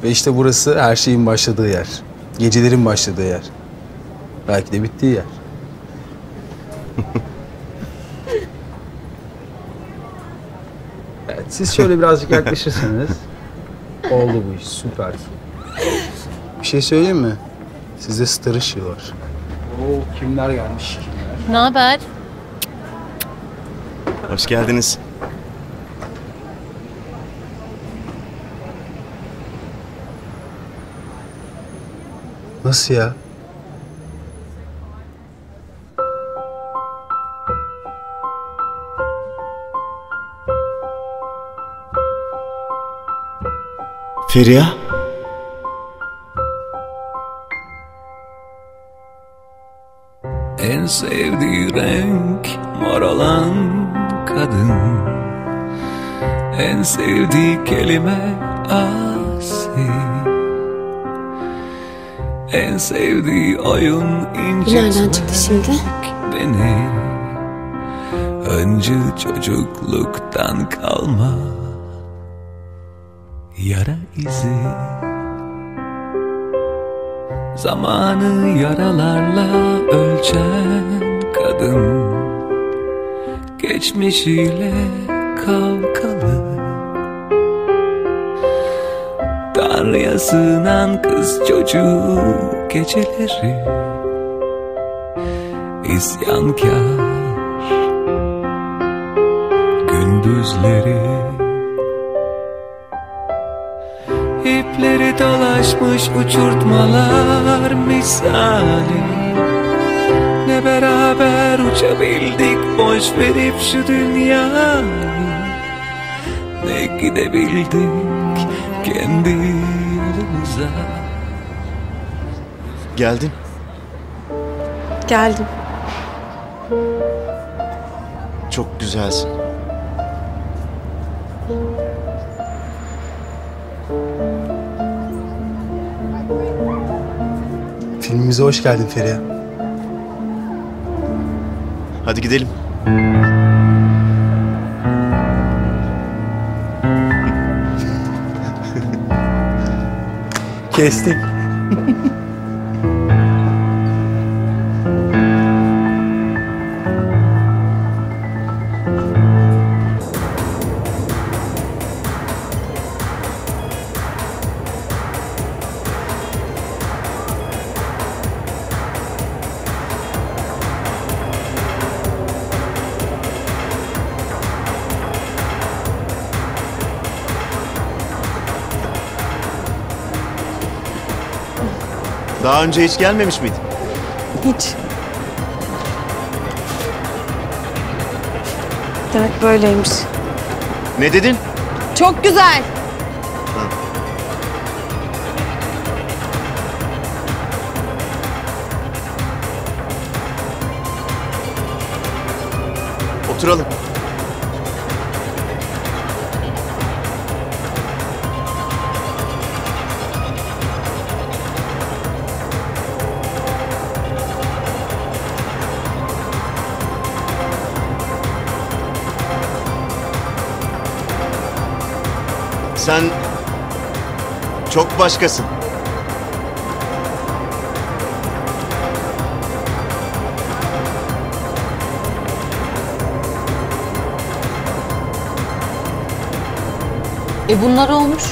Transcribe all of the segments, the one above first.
Ve işte burası her şeyin başladığı yer. Gecelerin başladığı yer. Belki de bittiği yer. Evet, siz şöyle birazcık yaklaşırsanız oldu bu iş, süper. Bir şey söyleyeyim mi? Sizde star ışığı var. Oo, kimler gelmiş, kimler? Ne haber? Hoş geldiniz. Nasıl ya? Feriha? En sevdiği renk mor olan kadın, en sevdiği kelime asi, en sevdiği oyun Nereden çıktı şimdi? beni. Öncü çocukluktan kalma yara izi, zamanı yaralarla ölçen kadın, geçmişiyle kavgalı, Tanrı'ya sığınan kız çocuğu geceleri, isyankar gündüzleri. İpleri dolaşmış uçurtmalar misali, ne beraber uçabildik boş verip şu dünyayı, ne gidebildik kendi yolumuza. Geldin. Geldim. Çok güzelsin. Filmimize hoş geldin Feriha. Hadi gidelim. Kestik. Daha önce hiç gelmemiş miydin? Hiç. Demek böyleymiş. Ne dedin? Çok güzel. Oturalım. Sen çok başkasın. Bunlar olmuş.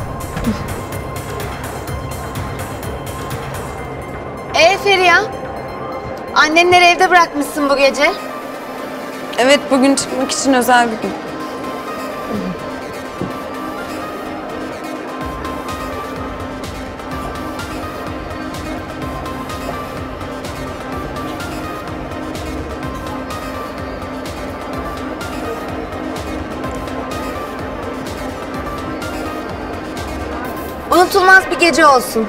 Feriha, annenleri evde bırakmışsın bu gece. Evet, bugün çıkmak için özel bir gün. Unutulmaz bir gece olsun.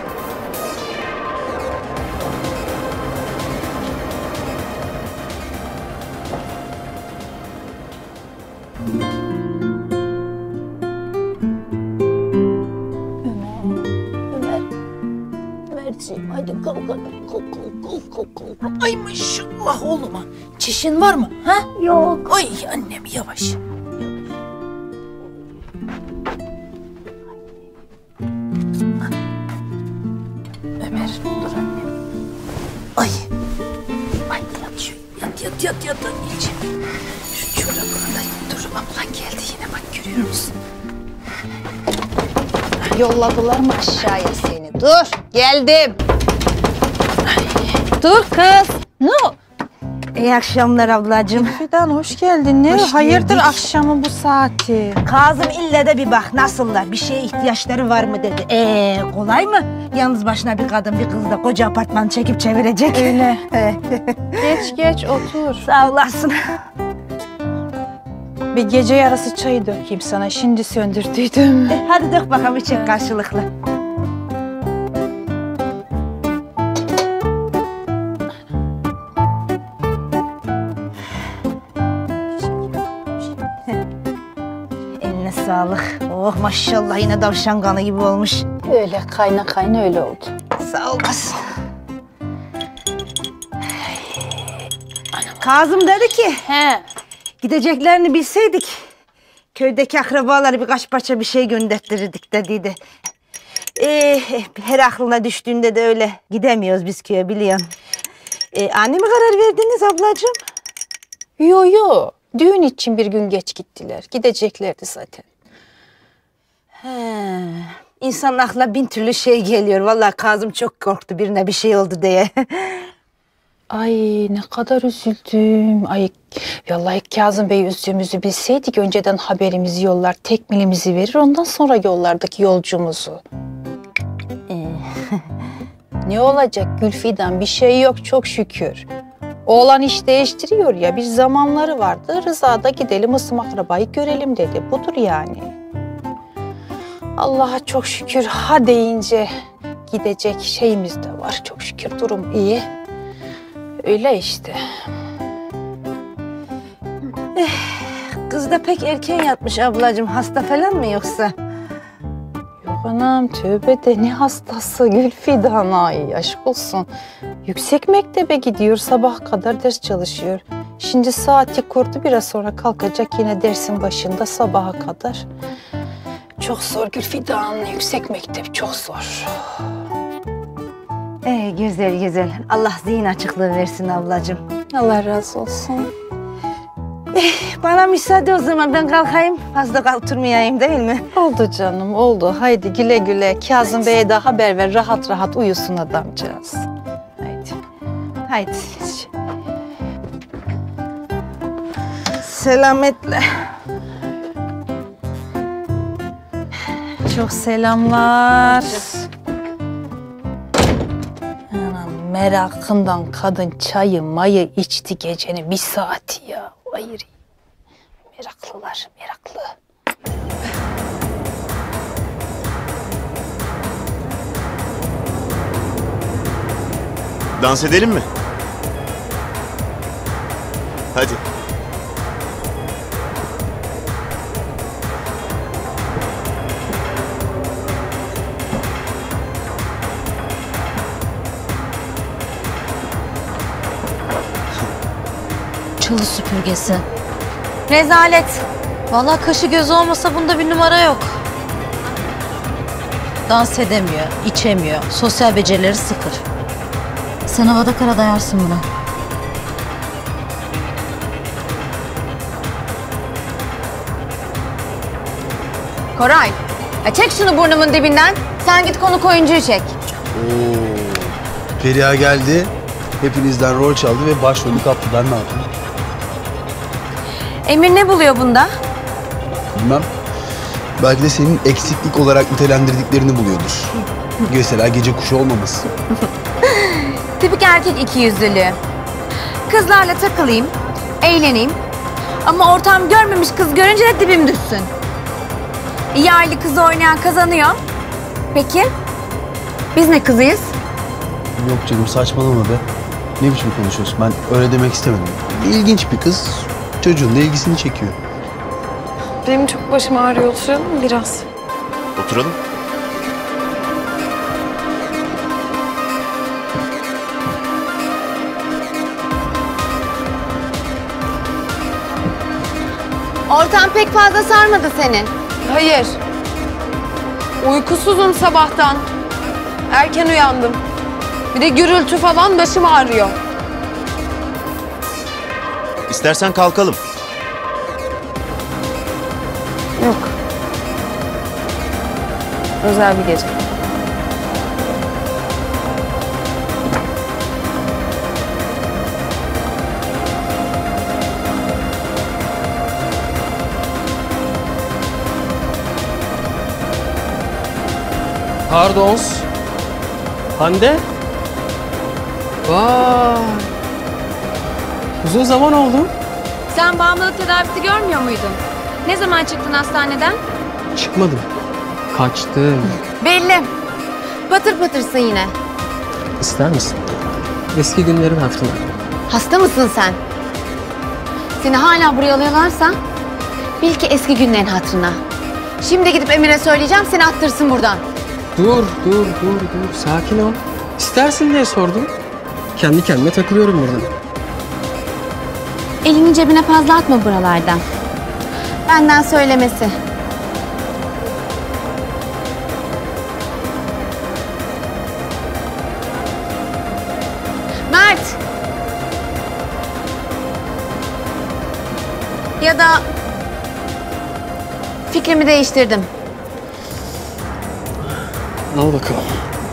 Ömerciğim hadi kalk hadi kalk. Ay maşallah oğluma. Çişin var mı? Ha? Yok. Ay annem yavaş. yat anneciğim. Şu çorabını da dur. Ablan geldi yine bak görüyor musun? Yolladılar mı aşağıya seni? Dur geldim. Dur kız. Ne? İyi akşamlar ablacığım. Fidan hoş geldin. Ne? Hoş Hayırdır geldik. akşamı bu saati? Kazım ille de bir bak nasıllar, bir şeye ihtiyaçları var mı dedi. Kolay mı? Yalnız başına bir kadın bir kız da koca apartmanı çekip çevirecek. Öyle. Geç otur. Sağ olasın. Bir gece yarısı çayı dökeyim sana. Şimdi söndürdüydüm. Hadi dök bakalım içecek karşılıklı. Eline sağlık. Oh maşallah yine tavşan kanı gibi olmuş. Öyle kayna öyle oldu. Sağ olasın. Kazım dedi ki He. gideceklerini bilseydik köydeki akrabaları birkaç parça bir şey gönderttirirdik dediydi. Her aklına düştüğünde de öyle gidemiyoruz biz köye biliyorsun. Anne mi karar verdiniz ablacığım? Yo. Düğün için bir gün geç gittiler. Gideceklerdi zaten. İnsanın aklına bin türlü şey geliyor. Vallahi Kazım çok korktu birine bir şey oldu diye. Ay ne kadar üzüldüm. Ay vallahi Kazım Bey üzdüğümüzü bilseydik önceden haberimizi yollar, tekmilimizi verir ondan sonra yollardık yolcumuzu. Ne olacak Gülfidan bir şey yok çok şükür. Oğlan iş değiştiriyor ya bir zamanları vardı. Rıza da gidelim ısım akrabayı görelim dedi. Budur yani. Allah'a çok şükür ha deyince gidecek şeyimiz de var. Çok şükür durum iyi. Öyle işte. Kız da pek erken yatmış ablacığım. Hasta falan mı yoksa? Yok anam tövbe de ne hastası Gülfidan ay aşk olsun. Yüksek mektebe gidiyor sabah kadar ders çalışıyor. Şimdi saati kurdu biraz sonra kalkacak yine dersin başında sabaha kadar. Çok zor Gülfidan yüksek mektep çok zor. Güzel. Allah zihin açıklığı versin ablacığım. Allah razı olsun. Bana müsaade o zaman ben kalkayım. Fazla oturmayayım değil mi? Oldu canım oldu. Haydi güle güle. Kazım Bey'e de haber ver. Rahat rahat uyusun adamcağız. Haydi. Selametle. Çok selamlar. Anam merakından kadın çayı mayı içti gecenin bir saati ya. Hayır. Meraklılar meraklı. Dans edelim mi? Hadi. Çalı süpürgesi. Rezalet. Vallahi kaşı gözü olmasa bunda bir numara yok. Dans edemiyor, içemiyor, sosyal becerileri sıfır. Sen havada kara dayarsın buna. Koray, çek şunu burnumun dibinden. Sen git konuk oyuncuyu çek. Feriha geldi. Hepinizden rol çaldı ve başrolü kaptı. Ben ne yapayım? Emir ne buluyor bunda? Bilmem. Belki de senin eksiklik olarak nitelendirdiklerini buluyordur. Mesela gece kuşu olmaması. Tipik erkek ikiyüzlülüğü. Kızlarla takılayım, eğleneyim. Ama ortam görmemiş kız görünce de dibim düşsün. İyi aile kızı oynayan kazanıyor. Peki, biz ne kızıyız? Yok canım saçmalama be. Ne biçim konuşuyorsun? Ben öyle demek istemedim. İlginç bir kız. Çocuğun da ilgisini çekiyor. Benim çok başım ağrıyor. Oturalım mı biraz? Oturalım. Ortam pek fazla sarmadı seni. Hayır. Uykusuzum sabahtan. Erken uyandım. Bir de gürültü falan başım ağrıyor. İstersen kalkalım. Yok. Özel bir gece. Pardon. Hande? Vay. Uzun zaman oldu. Sen bağımlılık tedavisi görmüyor muydun? Ne zaman çıktın hastaneden? Çıkmadım. Kaçtım. Belli. Patır patırsın yine. İster misin? Eski günlerin hatırına. Hasta mısın sen? Seni hala buraya alıyorlarsa bil ki eski günlerin hatırına. Şimdi gidip Emir'e söyleyeceğim, seni attırsın buradan. Dur. Sakin ol. İstersin diye sordum. Kendi kendime takılıyorum buradan. Elini cebine fazla atma buralardan. Benden söylemesi. Mert! Ya da fikrimi değiştirdim. Al bakalım.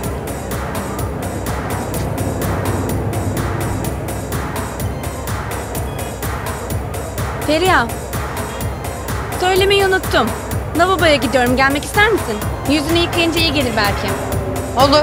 Feriha, söylemeyi unuttum. Lavaboya gidiyorum, gelmek ister misin? Yüzünü yıkayınca iyi gelir belki. Olur.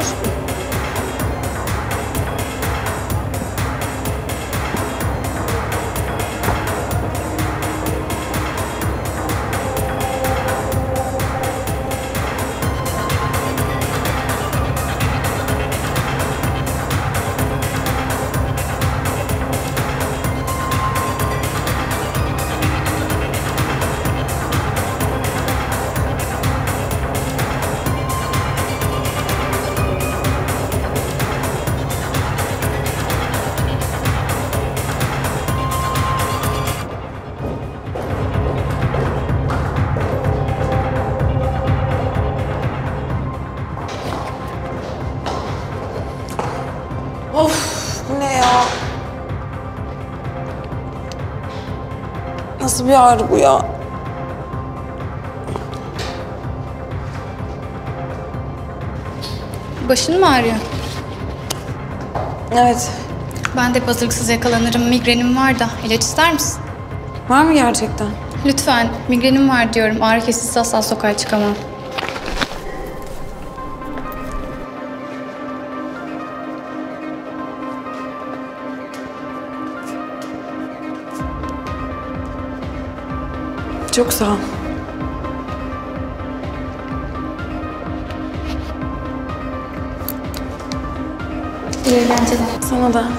Of, bu ne ya? Nasıl bir ağrı bu ya? Başın mı ağrıyor? Evet. Ben de hazırlıksız yakalanırım. Migrenim var da. İlaç ister misin? Var mı gerçekten? Lütfen. Migrenim var diyorum. Ağrı kesicisiz asla sokağa çıkamam. Çok sağ ol. İyi eğlenceler. Sana da.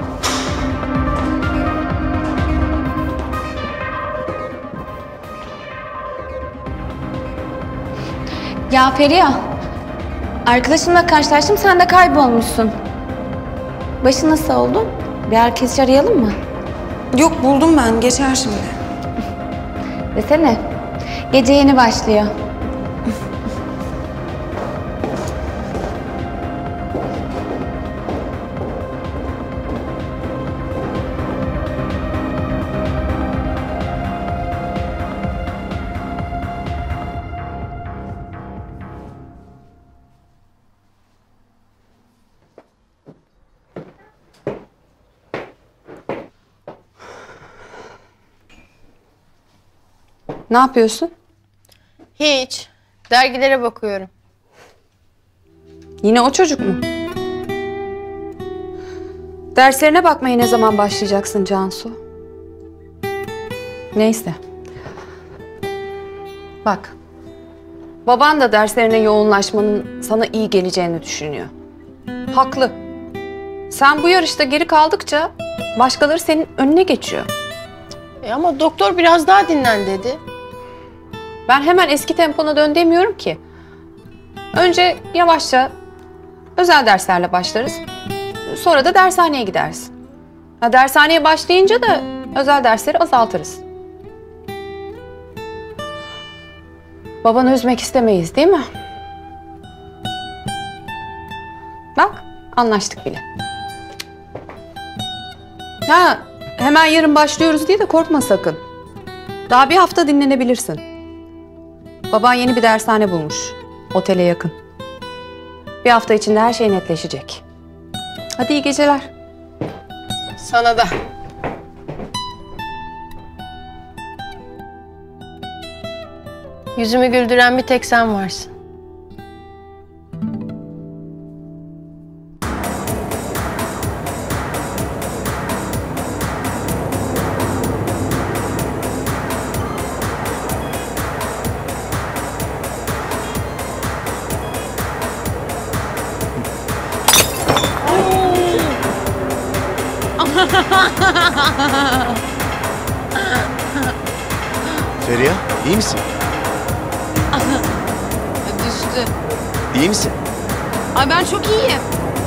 Ya Feriha, arkadaşımla karşılaştım, sen de kaybolmuşsun. Başın nasıl oldu? Bir herkes arayalım mı? Yok, buldum ben. Geçer şimdi. Desene, gece yeni başlıyor. Ne yapıyorsun? Hiç. Dergilere bakıyorum. Yine o çocuk mu? Derslerine bakmaya ne zaman başlayacaksın Cansu? Neyse. Bak. Baban da derslerine yoğunlaşmanın sana iyi geleceğini düşünüyor. Haklı. Sen bu yarışta geri kaldıkça başkaları senin önüne geçiyor. Ama doktor biraz daha dinlen dedi. Ben hemen eski tempona dön demiyorum ki. Önce yavaşça özel derslerle başlarız. Sonra da dershaneye gidersin. Dershaneye başlayınca da özel dersleri azaltırız. Babanı üzmek istemeyiz değil mi? Bak, anlaştık bile. Ha, hemen yarın başlıyoruz diye de korkma sakın. Daha bir hafta dinlenebilirsin. Baban yeni bir dershane bulmuş. Otele yakın. Bir hafta içinde her şey netleşecek. Hadi iyi geceler. Sana da. Yüzümü güldüren bir tek sen varsın. Feriha, iyi misin? Düştü. İyi misin? Ay ben çok iyiyim.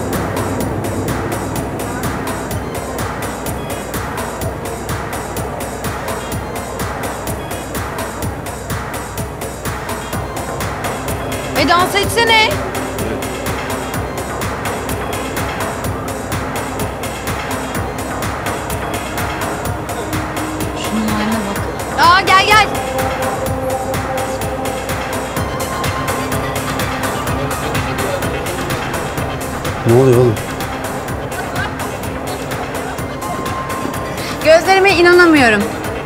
Dans etsene. Şunun haline bak. Aa gel gel. Ne oluyor oğlum? Gözlerime inanamıyorum.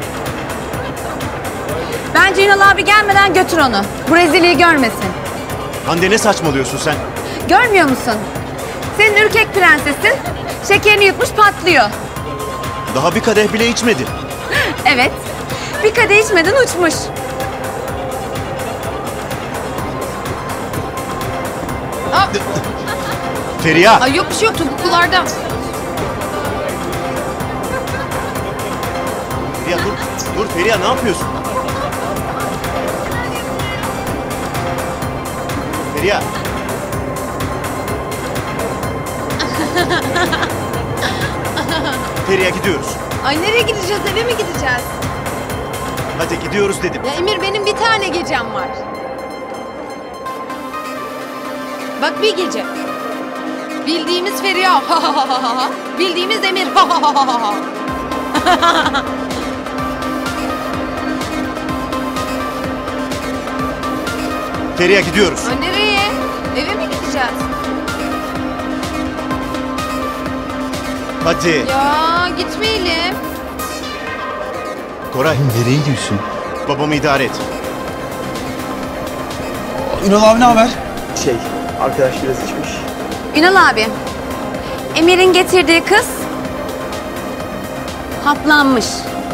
Bence Ünal abi gelmeden götür onu. Bu rezilliği görmesin. Hande ne saçmalıyorsun sen? Görmüyor musun? Senin ürkek prensesin şekerini yutmuş patlıyor. Daha bir kadeh bile içmedi. Evet. Bir kadeh içmeden uçmuş. Feriha! Ay yok bir şey yok topuklularda. Feriha dur, dur Feriha ne yapıyorsun? Feriha! Feriha gidiyoruz. Ay nereye gideceğiz? Eve mi gideceğiz? Hadi gidiyoruz dedim. Ya Emir benim bir tane gecem var. Bak bir gece. Bildiğimiz Feriha. Bildiğimiz Emir. Feriha gidiyoruz. Ay nereye? Eve mi gideceğiz? Hadi. Ya gitmeyelim. Koray. Nereye gidiyorsun? Babamı idare et. Ünal abi ne haber? Arkadaş biraz içmiş. Ünal abi, Emir'in getirdiği kız haplanmış.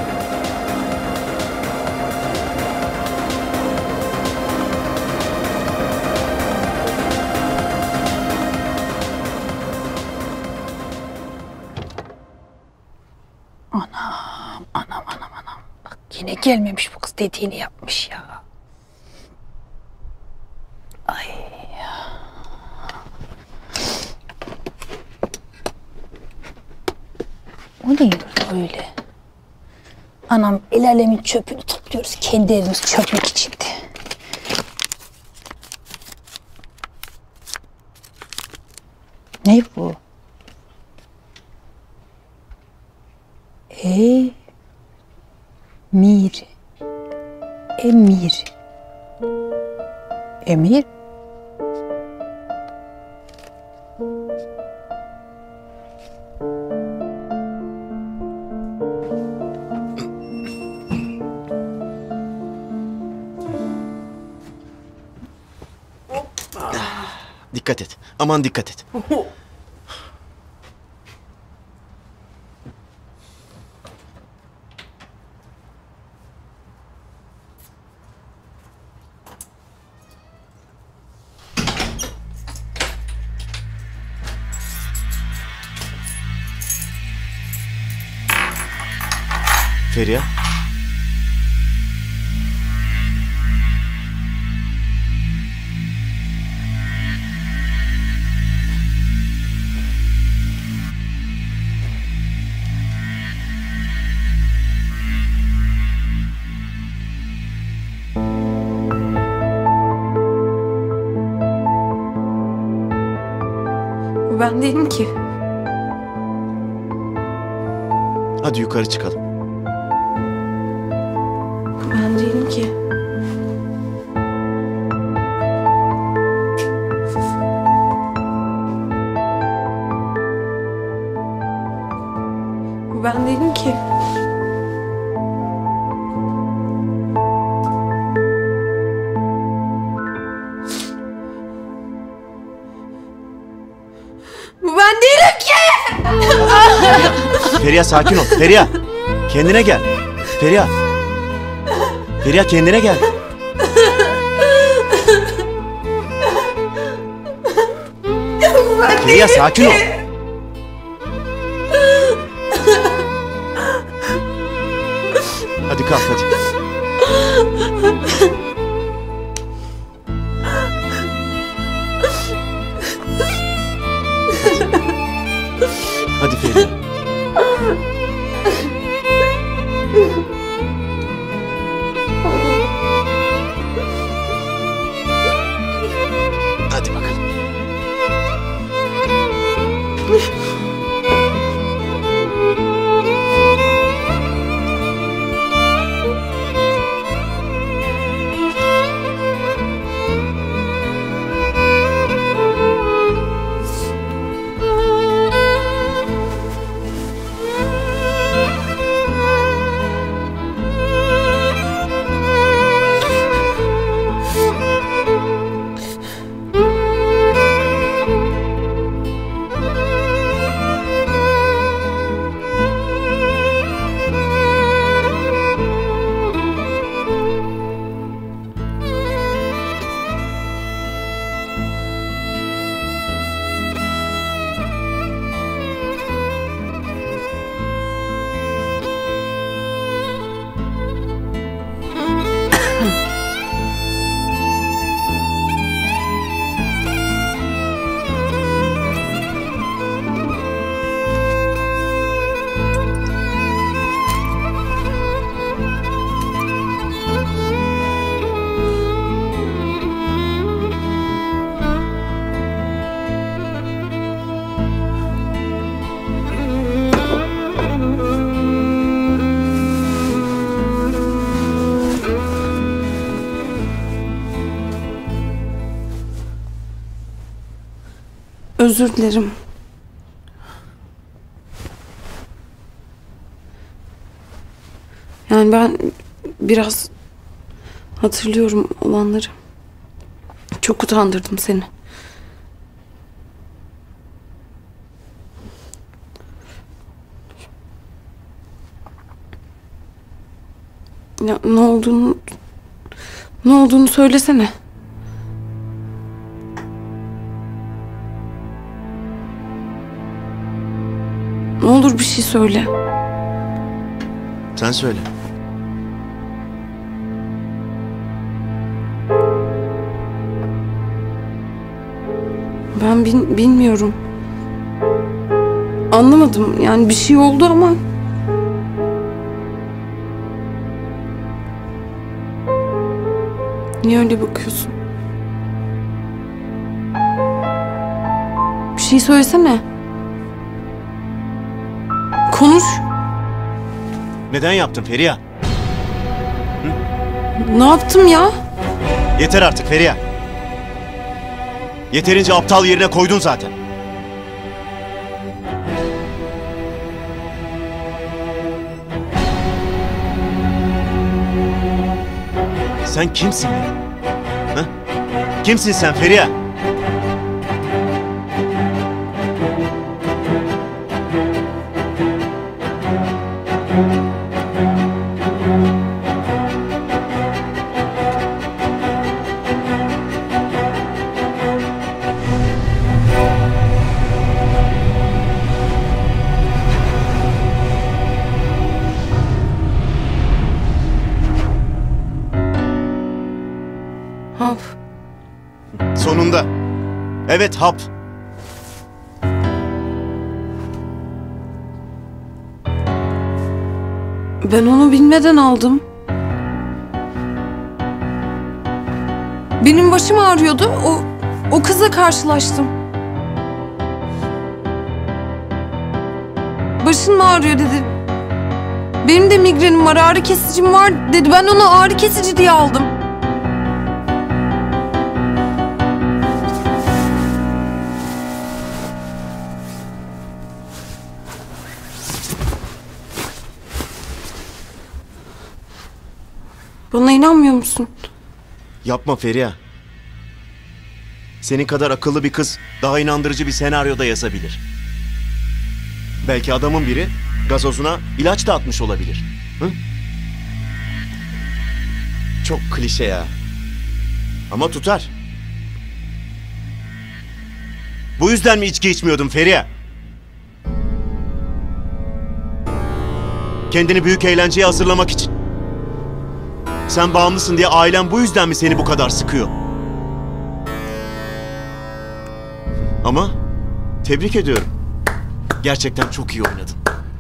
Anam. Bak yine gelmemiş bu kız dediğini yapmış ya. Ay. O ne öyle? Anam el alemin çöpünü topluyoruz. Kendi elimiz çöplük içinde. Ne bu? Emir. Emir? Dikkat et. Aman dikkat et. Feriha. Bu ben değilim ki. Hadi yukarı çıkalım. Ben değilim ki. Bu ben değilim ki. Bu ben değilim ki. Feriha sakin ol. Feriha. Kendine gel. Feriha. Feriha kendine gel. Feriha sakin ol. Hadi kalk hadi. Hadi Feriha. Hadi bakalım. Özür dilerim. Yani ben biraz hatırlıyorum olanları. Çok utandırdım seni. Ya ne olduğunu söylesene. Ne olur bir şey söyle. Sen söyle. Ben bilmiyorum. Anlamadım. Yani bir şey oldu ama... Niye öyle bakıyorsun? Bir şey söylesene. Konuş. Neden yaptın Feriha? Ne yaptım ya? Yeter artık Feriha. Yeterince aptal yerine koydun zaten. Sen kimsin ya? Ha? Kimsin sen Feriha? Hap. Sonunda. Evet hap. Ben onu bilmeden aldım. Benim başım ağrıyordu. O kızla karşılaştım. Başın mı ağrıyor dedi. benim de migrenim var, ağrı kesicim var dedi. Ben ona ağrı kesici diye aldım. Bana inanmıyor musun? Yapma Feriha. Senin kadar akıllı bir kız daha inandırıcı bir senaryoda yazabilir. Belki adamın biri gazozuna ilaç da atmış olabilir. Hı? Çok klişe ya. Ama tutar. Bu yüzden mi içki içmiyordun Feriha? Kendini büyük eğlenceye hazırlamak için. Sen bağımlısın diye ailen bu yüzden mi seni bu kadar sıkıyor? Ama tebrik ediyorum. Gerçekten çok iyi oynadın.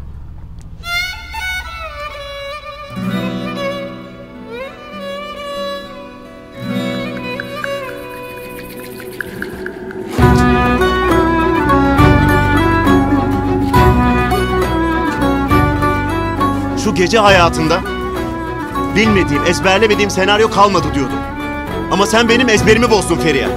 Şu gece hayatında bilmediğim, ezberlemediğim senaryo kalmadı diyordum. Ama sen benim ezberimi bozdun Feriha.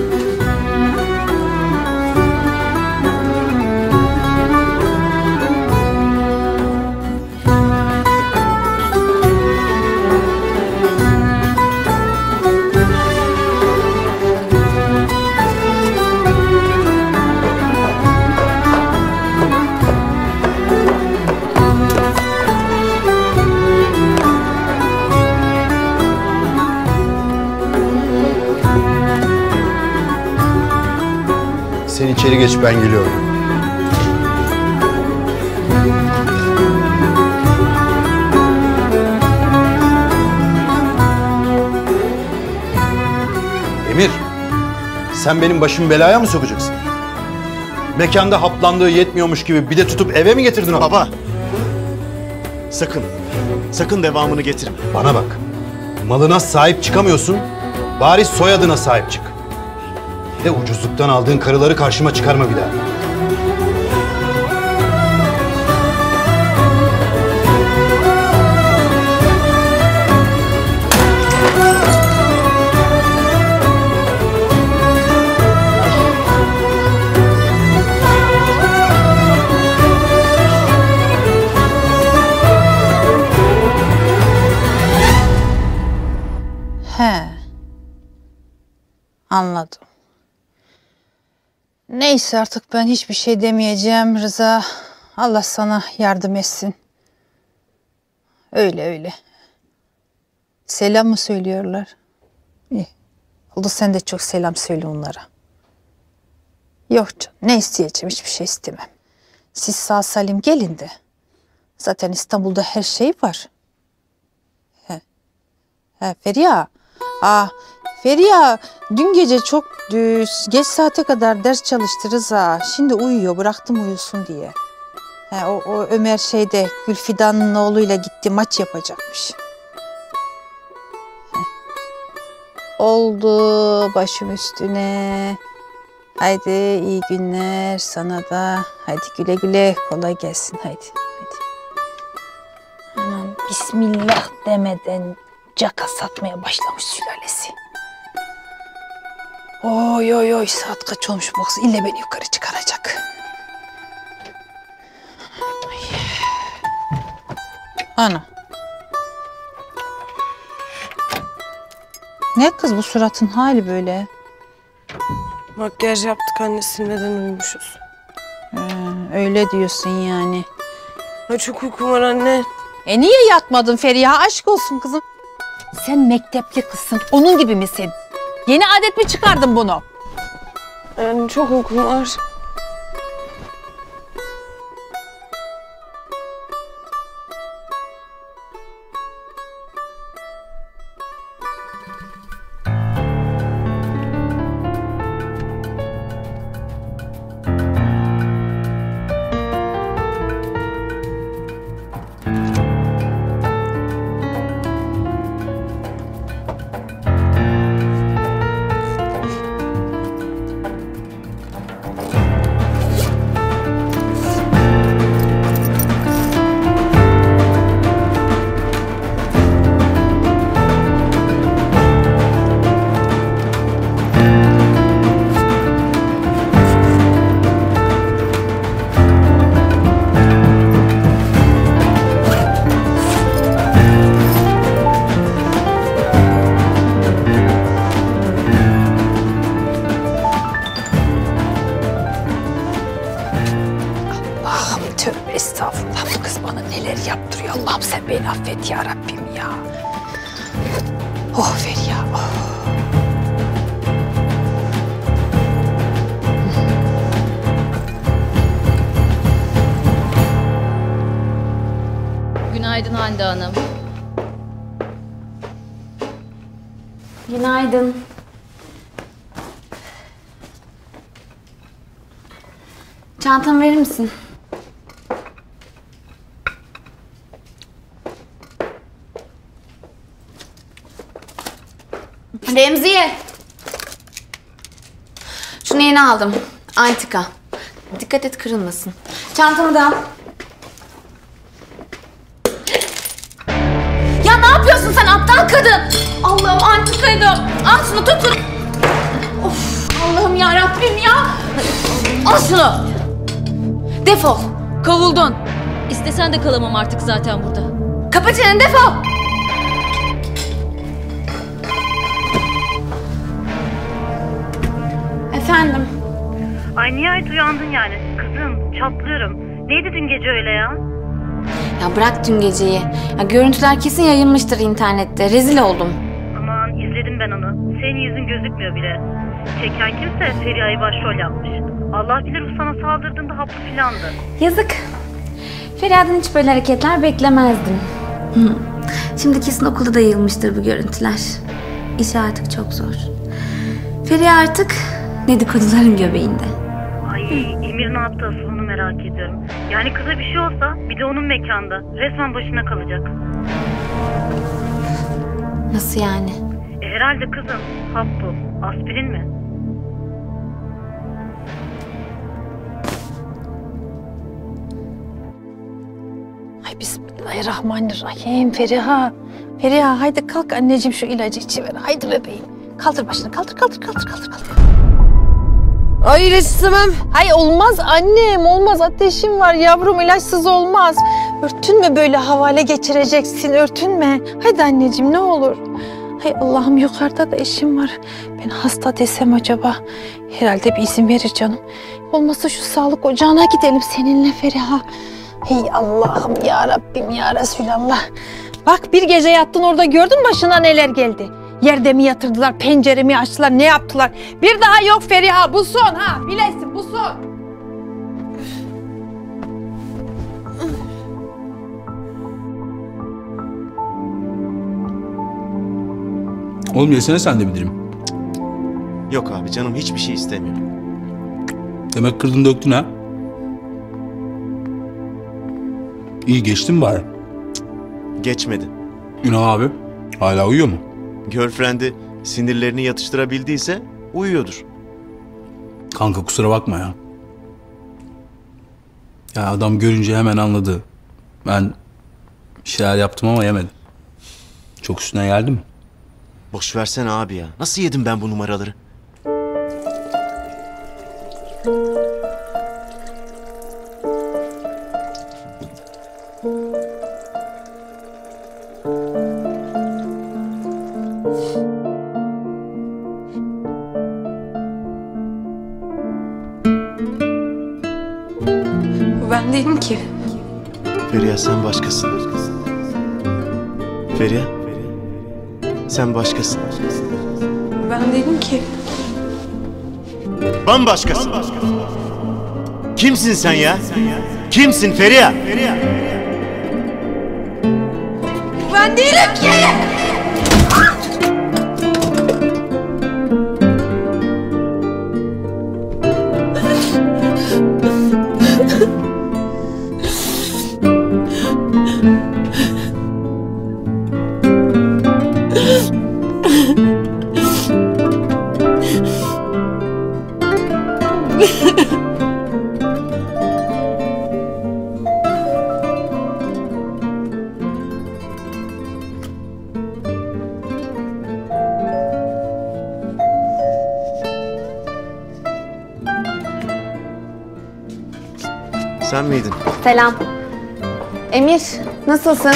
Sen içeri geç, ben geliyorum. Emir, sen benim başımı belaya mı sokacaksın? Mekanda haplandığı yetmiyormuş gibi bir de tutup eve mi getirdin onu? Baba, sakın, sakın devamını getirme. Bana bak, malına sahip çıkamıyorsun, bari soyadına sahip çık. Bir de ucuzluktan aldığın karıları karşıma çıkarma bir daha. He. Anladım. Neyse artık ben hiçbir şey demeyeceğim Rıza. Allah sana yardım etsin. Öyle öyle. Selam mı söylüyorlar? İyi. Oldu, sen de çok selam söyle onlara. Yok canım, ne isteyeceğim, hiçbir şey istemem. Siz sağ salim gelin de. Zaten İstanbul'da her şey var. He Feriha. Feriha dün gece çok geç saate kadar ders çalıştı Rıza. Şimdi uyuyor, bıraktım uyusun diye. O Ömer şeyde Gülfidan'ın oğluyla gitti, maç yapacakmış. Oldu, başım üstüne. Haydi iyi günler sana da. Haydi güle güle, kolay gelsin haydi. Anam bismillah demeden caka satmaya başlamış sülalesi. Oy saat kaç olmuş bu kız, ille beni yukarı çıkaracak. Ana. Ne kız bu suratın hali böyle? Makyaj yaptık anne, silmeden uyumuşuz. Öyle diyorsun yani. Ay çok uykum var anne. Niye yatmadın Feriha? Aşk olsun kızım. Sen mektepli kızsın. Onun gibi misin? Yeni adet mi çıkardın bunu? Yani çok uykum var. Tövbe estağfurullah. Bu kız bana neler yaptırıyor. Allah'ım sen beni affet ya Rabbim ya. Oh Feriha, oh. Günaydın Hande Hanım. Günaydın. Çantamı verir misin? Remziye. Şunu yeni aldım. Antika. Dikkat et kırılmasın. Çantamı da al. Ya ne yapıyorsun sen aptal kadın? Allah'ım antikaydı. Al şunu tutun. Of Allah'ım ya Rabbim ya. Al şunu. Defol. Kovuldun. İstesen de kalamam artık zaten burada. Kapa çeneni defol. Efendim. Ay niye ait uyandın yani? Kızım çatlıyorum. Neydi dün gece öyle ya? Ya bırak dün geceyi. Ya görüntüler kesin yayılmıştır internette. Rezil oldum. Aman izledim ben onu. Senin yüzün gözükmüyor bile. Çeken kimse Feriha'yı başrol yapmış. Allah bilir o sana saldırdığında haplı filandı. Yazık. Feriha'dan hiç böyle hareketler beklemezdim. Şimdi kesin okulda da yayılmıştır bu görüntüler. İş artık çok zor. Feriha artık dedikoduların göbeğinde. Ay Emir ne yaptı asıl onu merak ediyorum. Yani kıza bir şey olsa bir de onun mekanda. Resmen başına kalacak. Nasıl yani? Herhalde kızım. Hap bu. Aspirin mi? Ay bismillahirrahmanirrahim Feriha. Feriha haydi kalk anneciğim şu ilacı içiver. Haydi bebeğim. Kaldır başını kaldır. Ay ilaç istemem. Hay olmaz annem olmaz ateşim var yavrum ilaçsız olmaz. Örtünme böyle havale geçireceksin örtünme. Haydi anneciğim ne olur. Hay Allah'ım yukarıda da eşim var. Ben hasta desem acaba. Herhalde bir izin verir canım. Olmazsa şu sağlık ocağına gidelim seninle Feriha. Hey Allah'ım ya Rabbim ya Resulallah. Bak bir gece yattın orada gördün başına neler geldi. Yerde mi yatırdılar, pencere mi açtılar, ne yaptılar? Bir daha yok Feriha, bu son ha. Bilesin bu son. Oğlum yesene sen de bir dilim. Yok abi canım hiçbir şey istemiyor. Demek kırdın döktün ha? İyi geçti mi bari? Geçmedi. Ünal abi hala uyuyor mu? Girlfriend'i sinirlerini yatıştırabildiyse uyuyordur. Kanka kusura bakma ya. Ya adam görünce hemen anladı. Ben bir şeyler yaptım ama yemedim. Çok üstüne geldi mi? Boş versene abi ya. Nasıl yedim ben bu numaraları? Ben değilim ki. Feriha sen başkasın. Feriha sen başkasın. Ben değilim ki. Bambaşkasın. Kimsin sen ya? Kimsin Feriha? Ben değilim ki. Sen miydin? Selam. Emir, nasılsın?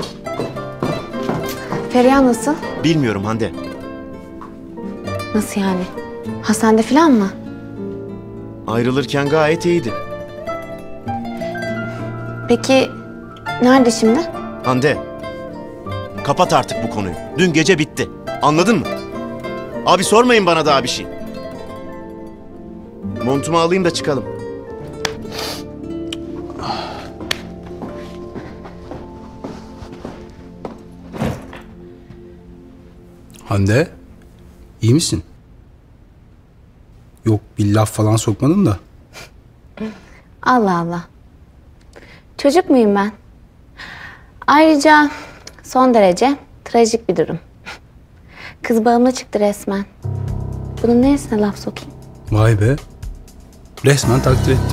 Feriha nasıl? Bilmiyorum Hande. Nasıl yani? Hastanede falan mı? Ayrılırken gayet iyiydi. Peki nerede şimdi? Hande, kapat artık bu konuyu. Dün gece bitti. Anladın mı? Abi sormayın bana daha bir şey. Montumu alayım da çıkalım. Hande, iyi misin? Yok bir laf falan sokmadın da. Allah Allah. Çocuk muyum ben? Ayrıca son derece trajik bir durum. Kız bağımlı çıktı resmen. Bunun neresine laf sokayım? Vay be. Resmen takdir ettim.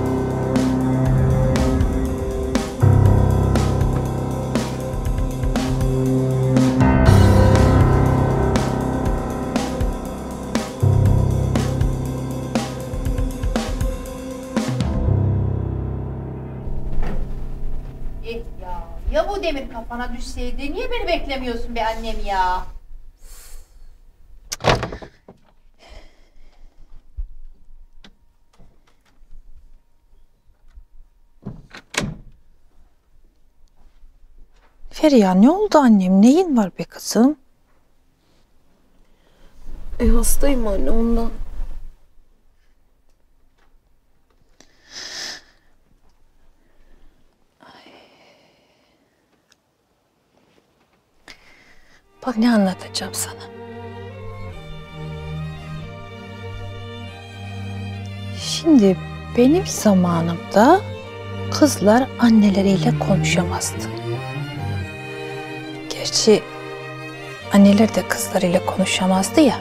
Ya bu demir kafana düşseydi niye beni beklemiyorsun be annem ya? Feriha ne oldu annem? Neyin var be kızım? Hastayım anne ondan. Bak ne anlatacağım sana. Şimdi benim zamanımda kızlar anneleriyle konuşamazdı. Gerçi anneler de kızlarıyla konuşamazdı ya.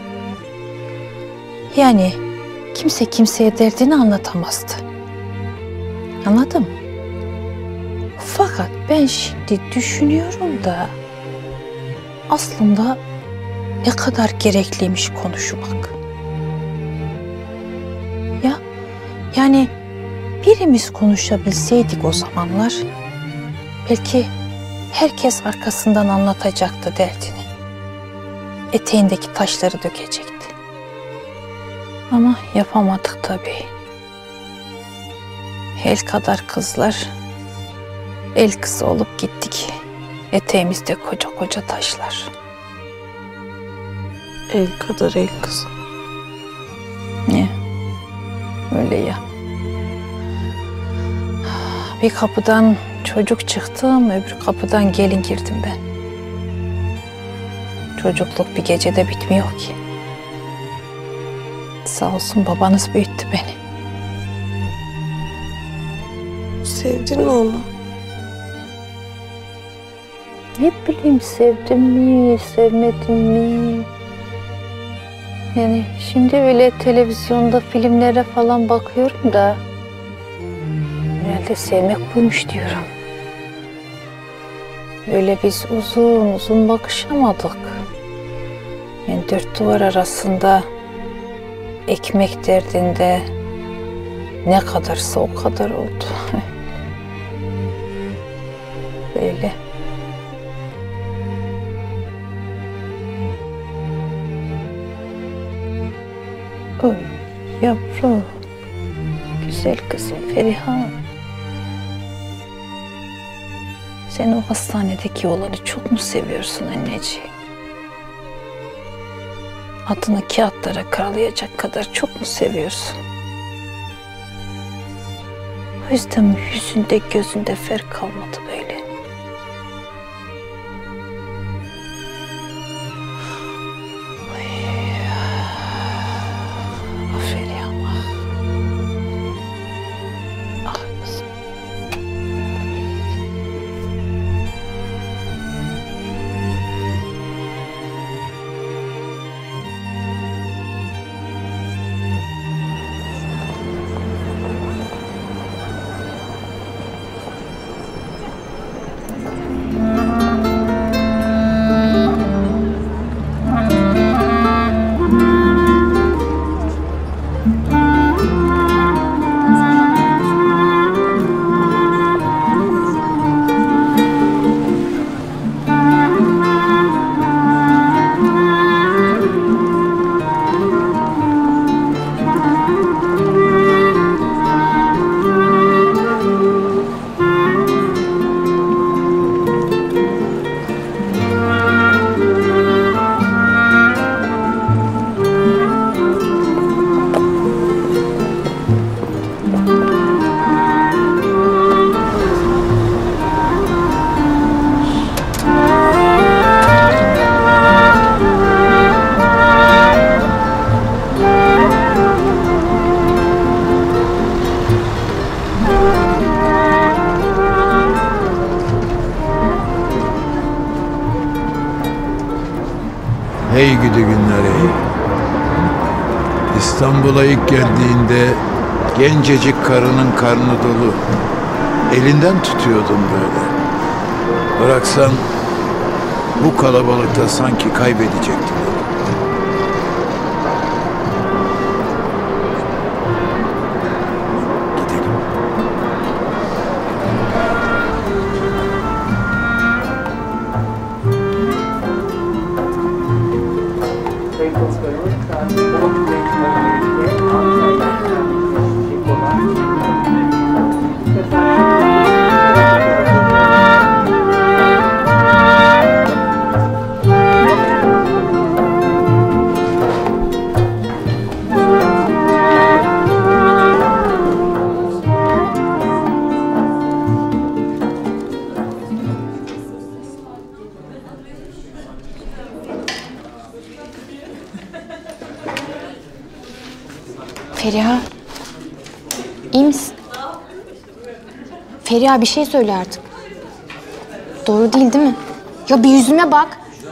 Yani kimse kimseye derdini anlatamazdı. Anladın mı? Fakat ben şimdi düşünüyorum da aslında ne kadar gerekliymiş konuşmak. Ya yani birimiz konuşabilseydik o zamanlar belki herkes arkasından anlatacaktı derdini. Eteğindeki taşları dökecekti. Ama yapamadık tabii. El kadar kızlar, el kızı olup gittik. Eteğimizde koca koca taşlar. El kadar el kızı. Ne? Öyle ya. Bir kapıdan çocuk çıktım, öbür kapıdan gelin girdim ben. Çocukluk bir gecede bitmiyor ki. Sağ olsun babanız büyüttü beni. Sevdin mi onu? Ne bileyim sevdim mi, sevmedim mi? Yani şimdi bile televizyonda filmlere falan bakıyorum da herhalde sevmek buymuş diyorum. Öyle biz uzun uzun bakışamadık. Yani dört duvar arasında ekmek derdinde ne kadarsa o kadar oldu. Böyle. Oy yavrum, güzel kızım Feriha. Sen o hastanedeki olanı çok mu seviyorsun anneciğim? Adını kağıtlara karalayacak kadar çok mu seviyorsun? O yüzden mi yüzünde gözünde fer kalmadı böyle? Ey gidi günler ey. İstanbul'a ilk geldiğinde gencecik karının karnı dolu. Elinden tutuyordum böyle. Bıraksan bu kalabalıkta sanki kaybedecektim. Feriha. İyi misin? Feriha bir şey söyle artık. Doğru değil mi? Ya bir yüzüme bak.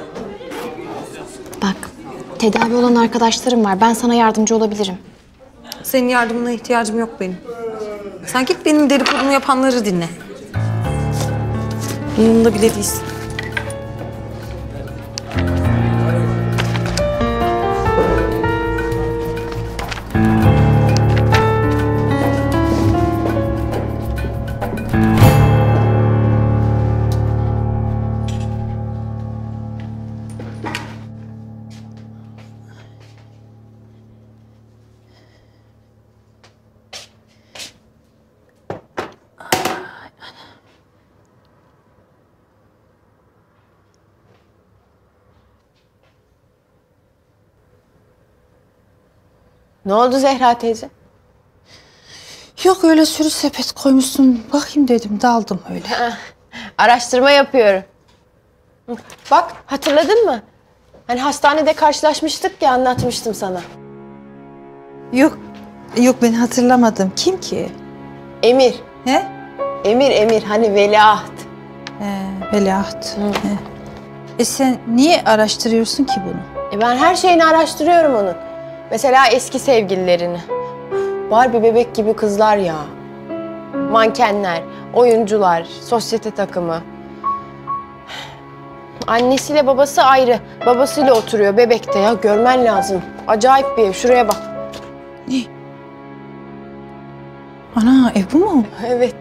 Bak, tedavi olan arkadaşlarım var. Ben sana yardımcı olabilirim. Senin yardımına ihtiyacım yok benim. Sen git benim dedikodumu yapanları dinle. Umurumda bile değilsin. Ne oldu Zehra teyze? Yok öyle sürü sepet koymuşsun. Bakayım dedim daldım öyle. Araştırma yapıyorum. Bak hatırladın mı? Hani hastanede karşılaşmıştık ya anlatmıştım sana. Yok ben hatırlamadım. Kim ki? Emir. He? Emir hani veliaht. Veliaht. Sen niye araştırıyorsun ki bunu? Ben her şeyini araştırıyorum onun. Mesela eski sevgililerini. Barbie bebek gibi kızlar ya. Mankenler, oyuncular, sosyete takımı. Annesiyle babası ayrı. Babasıyla oturuyor bebekte ya. Görmen lazım. Acayip bir ev. Şuraya bak. Ne? Ana ev bu mu? Evet.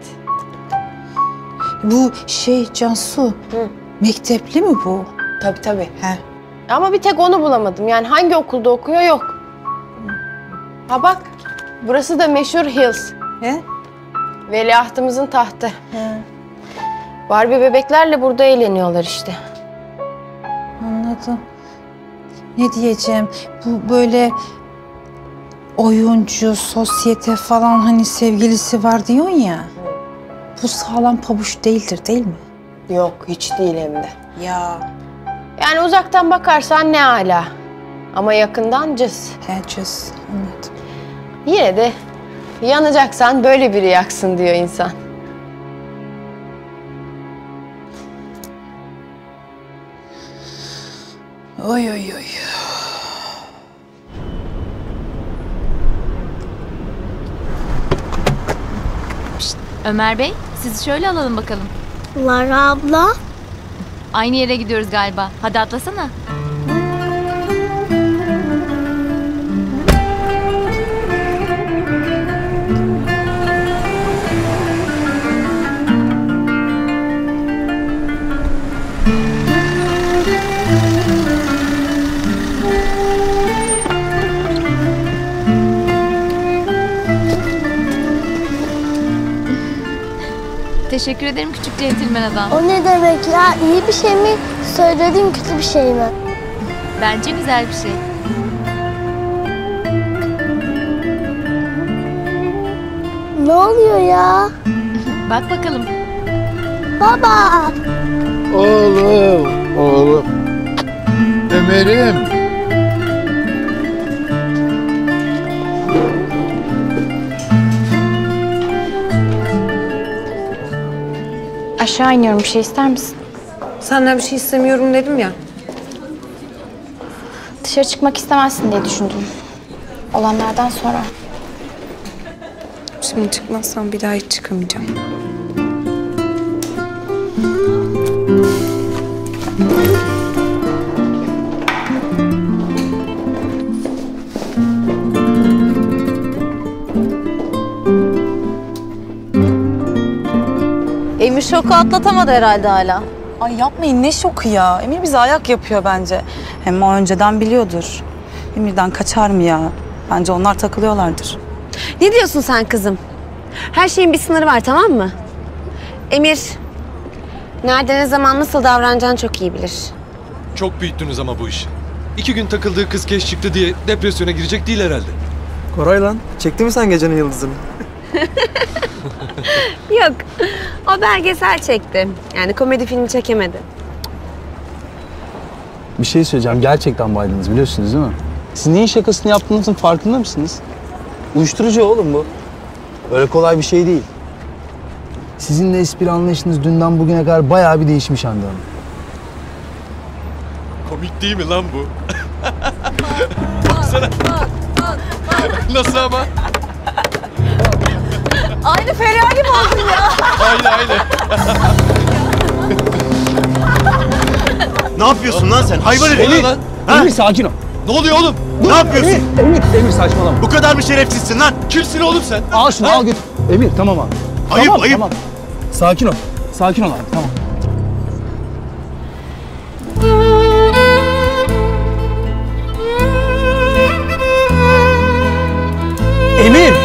Bu Cansu. Mektepli mi bu? Tabii. He. Ama bir tek onu bulamadım. Yani hangi okulda okuyor yok. Ha bak. Burası da meşhur Hills. He? Veliahtımızın tahtı. Barbie bebeklerle burada eğleniyorlar işte. Anladım. Ne diyeceğim? Bu böyle oyuncu, sosyete falan hani sevgilisi var diyorsun ya. Bu sağlam pabuç değildir değil mi? Yok hiç değil hem de. Ya. Yani uzaktan bakarsan ne âlâ. Ama yakından cız. Cız anladım. Yine de yanacaksan böyle biri yaksın diyor insan. Oy. Ömer Bey, sizi şöyle alalım bakalım. Lara abla. Aynı yere gidiyoruz galiba. Hadi atlasana. Teşekkür ederim küçük centilmen adam. O ne demek ya? İyi bir şey mi? Söylediğin kötü bir şey mi? Bence güzel bir şey. Ne oluyor ya? Bak bakalım. Baba. Oğlum. Ömer'im. Aşağı iniyorum. Bir şey ister misin? Senden bir şey istemiyorum dedim ya. dışarı çıkmak istemezsin diye düşündüm. Olanlardan sonra. Şimdi çıkmazsam bir daha hiç çıkamayacağım. Emir şoku atlatamadı herhalde hala. Ay yapmayın, ne şoku ya. Emir bize ayak yapıyor bence. Hem o önceden biliyordur. Emir'den kaçar mı ya? Bence onlar takılıyorlardır. Ne diyorsun sen kızım? Her şeyin bir sınırı var, tamam mı? Emir, nerede ne zaman nasıl davranacağını çok iyi bilir. Çok büyüttünüz ama bu işi. 2 gün takıldığı kız keş çıktı diye depresyona girecek değil herhalde. Koray lan, çekti mi sen gecenin yıldızını? Yok, o belgesel çekti. Yani komedi filmi çekemedi. Bir şey söyleyeceğim. Gerçekten baydınız biliyorsunuz değil mi? Siz neyin şakasını yaptığınızın farkında mısınız? Uyuşturucu oğlum bu. Öyle kolay bir şey değil. Sizin de espri anlayışınız dünden bugüne kadar bayağı bir değişmiş Hande Hanım. Komik değil mi lan bu? Baksana. Nasıl ama? Aynı Feriha gibi oldun ya. Aynı. Ne yapıyorsun lan sen? Hayvan herif. Emir, Emir sakin ol. Ne oluyor oğlum? Dur, Ne yapıyorsun? Emir saçmalama. Bu kadar mı şerefsizsin lan? Kimsin oğlum sen? Al şunu al git. Emir tamam abi. Ayıp, tamam, ayıp. Tamam. Sakin ol. Sakin ol abi tamam. Emir!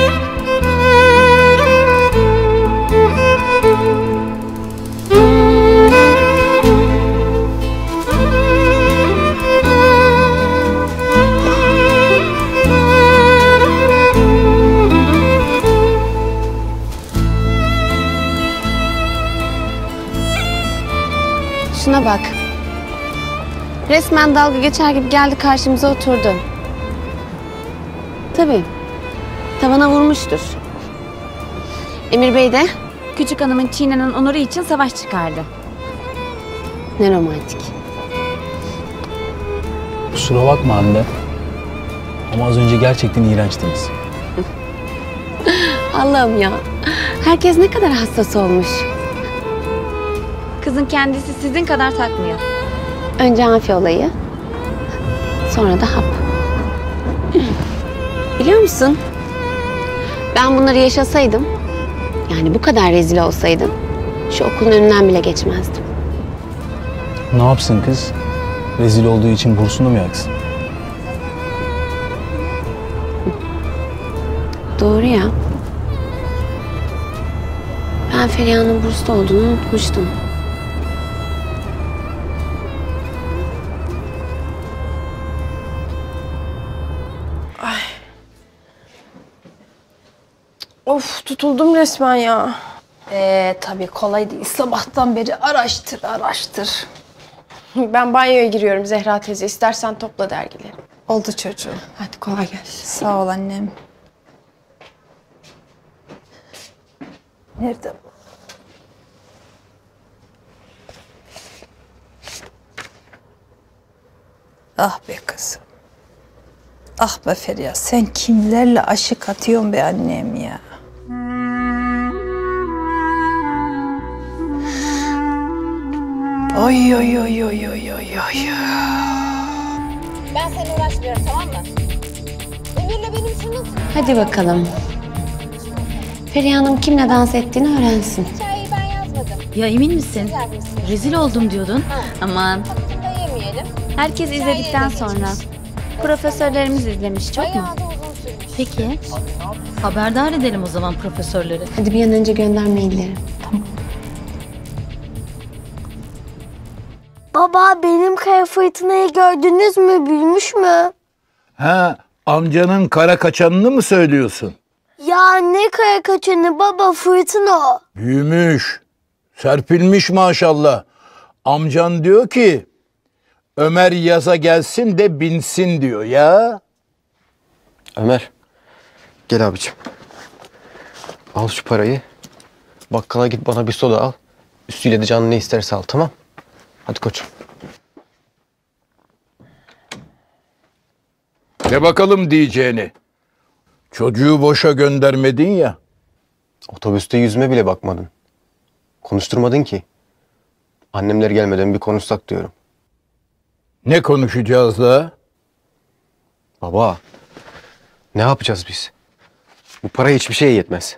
Şuna bak. Resmen dalga geçer gibi geldi karşımıza oturdu. Tabii. Tavana vurmuştur. Emir Bey de Küçük hanımın çiğnenen onuru için savaş çıkardı. ne romantik. Kusura bakma Hande. Ama az önce gerçekten iğrençtiniz. Allah'ım ya. Herkes ne kadar hassas olmuş. Kızın kendisi sizin kadar takmıyor. Önce amfi olayı. Sonra da hap. Biliyor musun? Ben bunları yaşasaydım, yani bu kadar rezil olsaydım, şu okulun önünden bile geçmezdim. Ne yapsın kız? Rezil olduğu için bursunu mu yaksın? Doğru ya. Ben Feriha'nın bursta olduğunu unutmuştum. Of, tutuldum resmen ya. Tabii kolay değil. Sabahtan beri araştır. Ben banyoya giriyorum Zehra teyze. İstersen topla dergileri. Oldu çocuğum. Hadi kolay gelsin. Sağ ol annem. Nerede bu? Ah be kızım. Ah be Feriha, sen kimlerle aşık atıyorsun be annem ya. Oy oy oy oy oy oy oy. Ben seni uğraşmıyorum, tamam mı? Emir'le benim için nasıl? Hadi bakalım. Feriha Hanım kimle dans ettiğini öğrensin. Hikayeyi ben yazmadım. Ya emin misin? Rezil oldum diyordun. Aman. Hakkında yemeyelim. Herkes izledikten sonra. Profesörlerimiz izlemiş, çok mu? Bayağı da uzun sürmüş. Peki. Haberdar edelim o zaman profesörleri. Hadi bir an önce gönder mailleri. Baba benim kaya fırtınayı gördünüz mü? Büyümüş mü? Ha, amcanın kara kaçanını mı söylüyorsun? Ya ne kaya kaçanı baba, fırtına o. Büyümüş, serpilmiş maşallah. Amcan diyor ki, Ömer yaza gelsin de binsin diyor ya. Ömer, gel abicim. Al şu parayı. Bakkala git bana bir soda al. Üstüyle de canın ne isterse al, tamam? Hadi koçum. De bakalım diyeceğini. Çocuğu boşa göndermedin ya. Otobüste yüzüme bile bakmadın. Konuşturmadın ki. Annemler gelmeden bir konuşsak diyorum. Ne konuşacağız da? Baba, ne yapacağız biz? Bu para hiçbir şeye yetmez.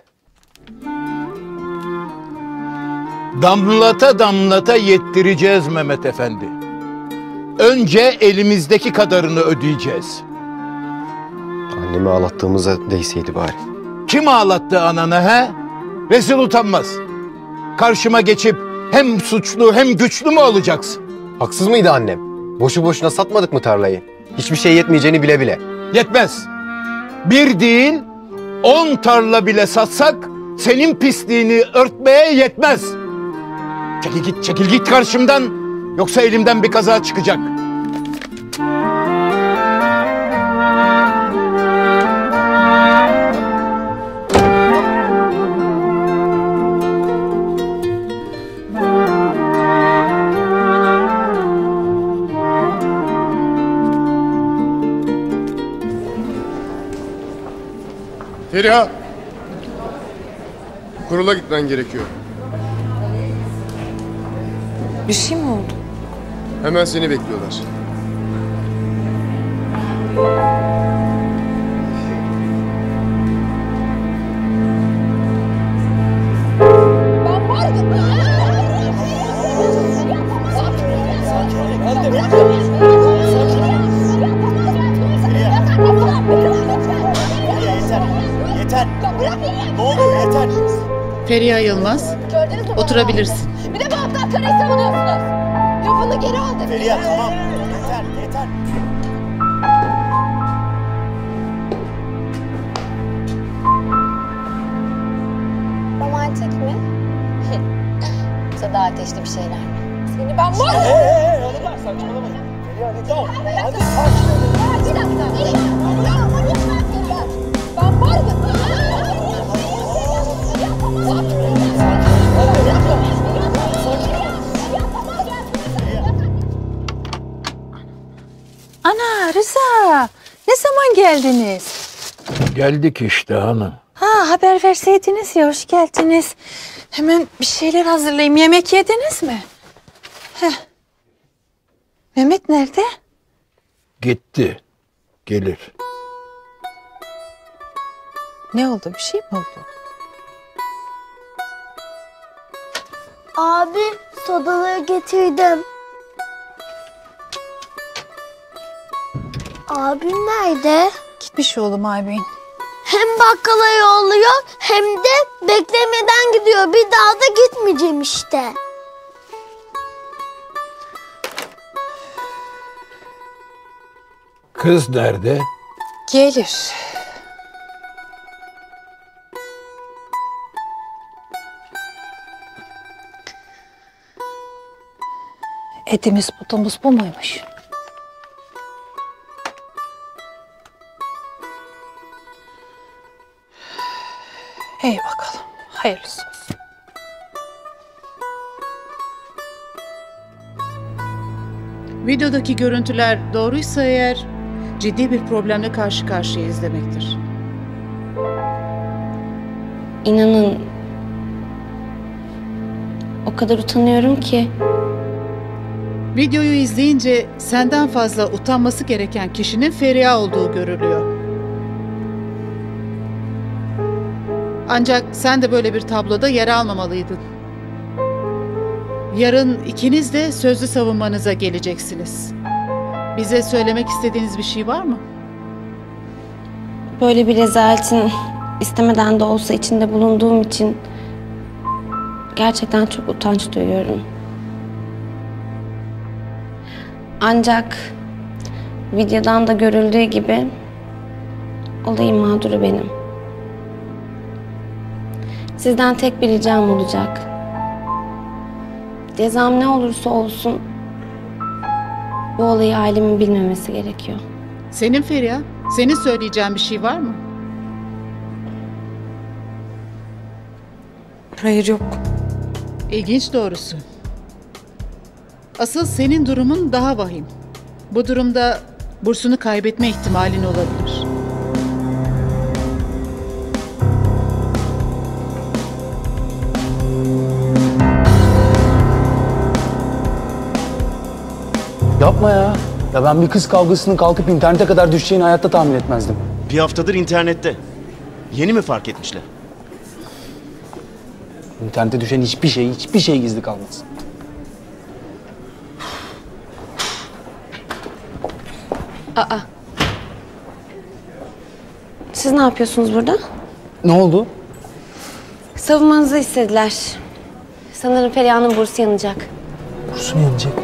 Damlata damlata yettireceğiz Mehmet Efendi. Önce elimizdeki kadarını ödeyeceğiz. Annemi ağlattığımıza değseydi bari. Kim ağlattı ananı he? Rezil utanmaz. Karşıma geçip hem suçlu hem güçlü mü olacaksın? Haksız mıydı annem? Boşu boşuna satmadık mı tarlayı? Hiçbir şey yetmeyeceğini bile bile. Yetmez. Bir değil, 10 tarla bile satsak senin pisliğini örtmeye yetmez. Çekil git karşımdan. Yoksa elimden bir kaza çıkacak. Feriha! Kurula gitmen gerekiyor. Bir şey mi oldu? Hemen seni bekliyorlar. Yeter. Ne oluyor yeter. Feriha Yılmaz, oturabilirsin. Bir de bu aptal karıyı savunuyorsunuz. Lafını geri al dedim. Feriha tamam. Yeter. Romantik mi? Yoksa daha ateşli bir şeyler mi? Seni ben var ya. Hanımlar saçmalamayın. Feriha ne tamam. Hadi sakin olun. Bir dakika. Ya manyak mısın ya? Ben var ya. Ana Rıza, ne zaman geldiniz? Geldik işte hanım. Ha, haber verseydiniz ya, hoş geldiniz. Hemen bir şeyler hazırlayayım. Yemek yediniz mi? Heh. Mehmet nerede? Gitti. Gelir. Ne oldu? Bir şey mi oldu? Abi sodaları getirdim. Abim nerede? Gitmiş oğlum abin. Hem bakkala yolluyor hem de beklemeden gidiyor. Bir daha da gitmeyeceğim işte. Kız nerede? Gelir. Etimiz butumuz bu muymuş? İyi bakalım. Hayırlısı olsun. Videodaki görüntüler doğruysa eğer ciddi bir problemle karşı karşıyayız demektir. İnanın o kadar utanıyorum ki. Videoyu izleyince senden fazla utanması gereken kişinin Feriha olduğu görülüyor. Ancak sen de böyle bir tabloda yer almamalıydın. Yarın ikiniz de sözlü savunmanıza geleceksiniz. Bize söylemek istediğiniz bir şey var mı? Böyle bir rezaletin istemeden de olsa içinde bulunduğum için gerçekten çok utanç duyuyorum. Ancak videodan da görüldüğü gibi olayın mağduru benim. Sizden tek bir ricam olacak. Cezam ne olursa olsun bu olayı ailemin bilmemesi gerekiyor. Senin Feriha, senin söyleyeceğin bir şey var mı? Hayır yok. İlginç doğrusu. Asıl senin durumun daha vahim. Bu durumda bursunu kaybetme ihtimalin olabilir. Yapma ya. Ya ben bir kız kavgasının kalkıp internete kadar düşeceğini hayatta tahmin etmezdim. Bir haftadır internette. Yeni mi fark etmişler? İnternete düşen hiçbir şey gizli kalmaz. Aa. Siz ne yapıyorsunuz burada? Ne oldu? Savunmanızı istediler. Sanırım Feriha'nın bursu yanacak. Bursu mu yanacak?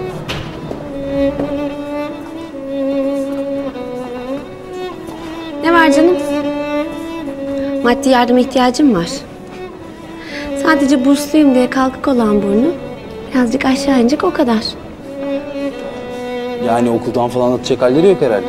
Ne var canım? Maddi yardıma ihtiyacım var. Sadece bursluyum diye kalkık olan burnu birazcık aşağı inecek, o kadar. Yani okuldan falan atacak halleri yok herhalde.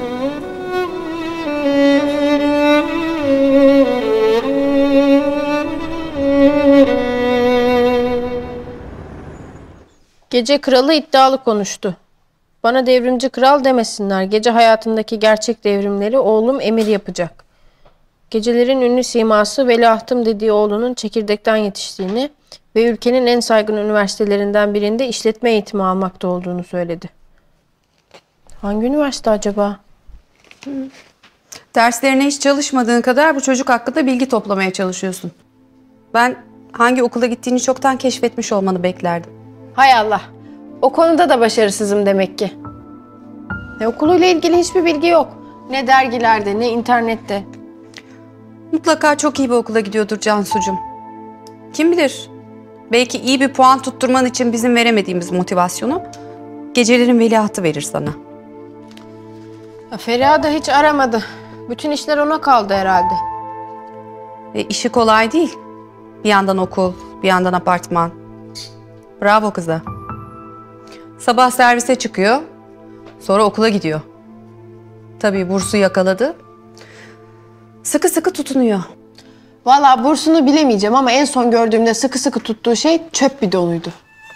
Gece kralı iddialı konuştu. Bana devrimci kral demesinler. Gece hayatındaki gerçek devrimleri oğlum Emir yapacak. Gecelerin ünlü siması veliahtım dediği oğlunun çekirdekten yetiştiğini ve ülkenin en saygın üniversitelerinden birinde işletme eğitimi almakta olduğunu söyledi. Hangi üniversite acaba? Derslerine hiç çalışmadığın kadar bu çocuk hakkında bilgi toplamaya çalışıyorsun. Ben hangi okula gittiğini çoktan keşfetmiş olmanı beklerdim. Hay Allah. O konuda da başarısızım demek ki. Okuluyla ilgili hiçbir bilgi yok. Ne dergilerde, ne internette. Mutlaka çok iyi bir okula gidiyordur Cansucuğum. Kim bilir? Belki iyi bir puan tutturman için bizim veremediğimiz motivasyonu gecelerin veliahtı verir sana. Feriha da hiç aramadı. Bütün işler ona kaldı herhalde. İşi kolay değil. Bir yandan okul, bir yandan apartman. Bravo kıza. Sabah servise çıkıyor, sonra okula gidiyor. Tabii bursu yakaladı. Sıkı sıkı tutunuyor. Vallahi bursunu bilemeyeceğim ama en son gördüğümde sıkı sıkı tuttuğu şey çöp bidonuydu.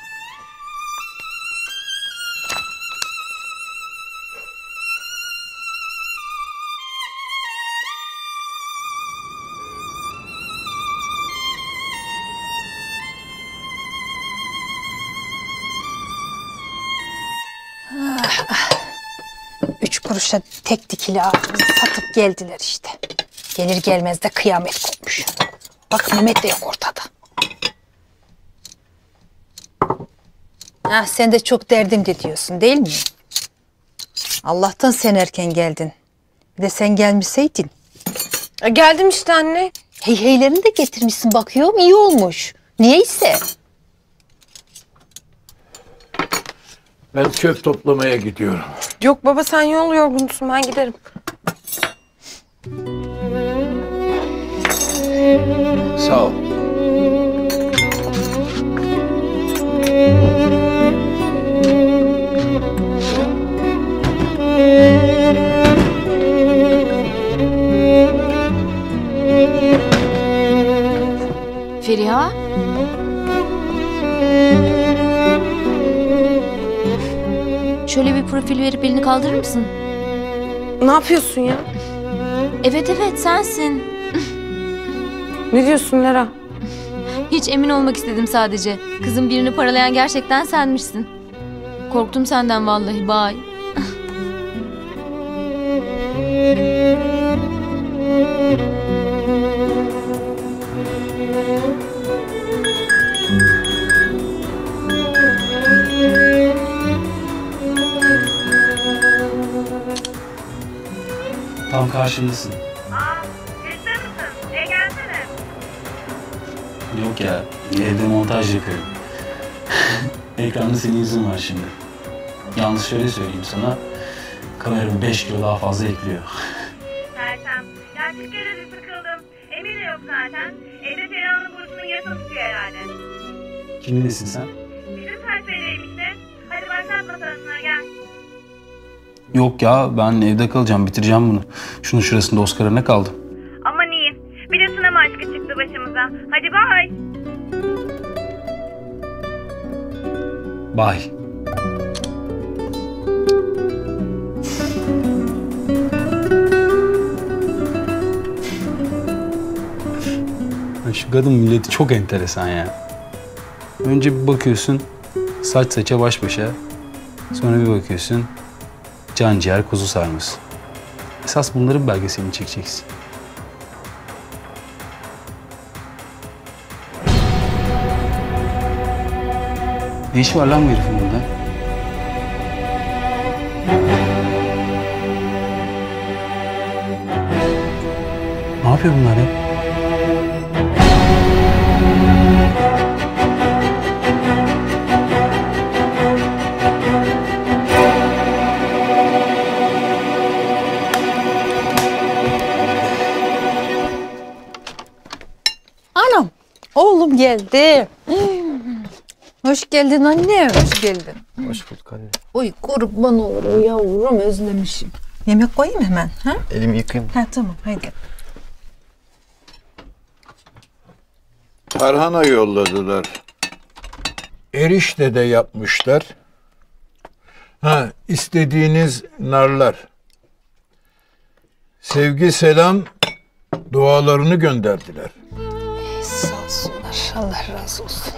Üç kuruşa tek dikili ağacımızı satıp geldiler işte. Gelir gelmez de kıyamet kopmuş. Bak Mehmet de yok ortada. Ha, sen de çok derdimdi diyorsun değil mi? Allah'tan sen erken geldin. Bir de sen gelmişseydin. Geldim işte anne. Heyheylerini de getirmişsin bakıyorum, iyi olmuş. Niyeyse. Ben çöp toplamaya gidiyorum. Yok baba, sen yol yorgunsun, ben giderim. Sağ ol. Feriha? Şöyle bir profil verip elini kaldırır mısın? Ne yapıyorsun ya? Evet sensin. Ne diyorsun Lera? Hiç emin olmak istedim sadece. Kızın birini paralayan gerçekten senmişsin. Korktum senden vallahi, bye. Tam karşımdasın. Ciddi misin? Gelsene. Yok ya, evde montaj yapıyorum. Ekranda senin yüzün var şimdi. Yalnız şöyle söyleyeyim sana, kameramı 5 kilo daha fazla ekliyor. Sertem, ya çık kere bir sıkıldım. Emir de yok zaten. Evde Feriha'nın bursunun yarısını tutuyor herhalde. Kiminlesin sen? Bizim serseriyim işte. Hadi başlatma sırasına gel. Yok ya, ben evde kalacağım, bitireceğim bunu. Şunun şurasında Oscar'a ne kaldı? Aman iyi. Bir de sinema aşkı çıktı başımıza. Hadi bay. Bye. Şu kadın milleti çok enteresan ya. Önce bir bakıyorsun saç saça baş başa. Sonra bir bakıyorsun can ciğer kuzu sarması. Esas bunların belgeselini çekeceksin. Ne işi var lan bu herifin burada? Ne yapıyor bunlar ya? Anam, oğlum geldi. Hoş geldin anne, hoş geldin. Hoş bulduk anne. Oy kurban olurum yavrum, özlemişim. Yemek koyayım hemen, ha? Elimi yıkayayım. Ha tamam, haydi. Tarhana yolladılar. Erişte de yapmışlar. Ha, istediğiniz narlar. Sevgi selam dualarını gönderdiler. Sağ olsunlar. Allah razı olsun.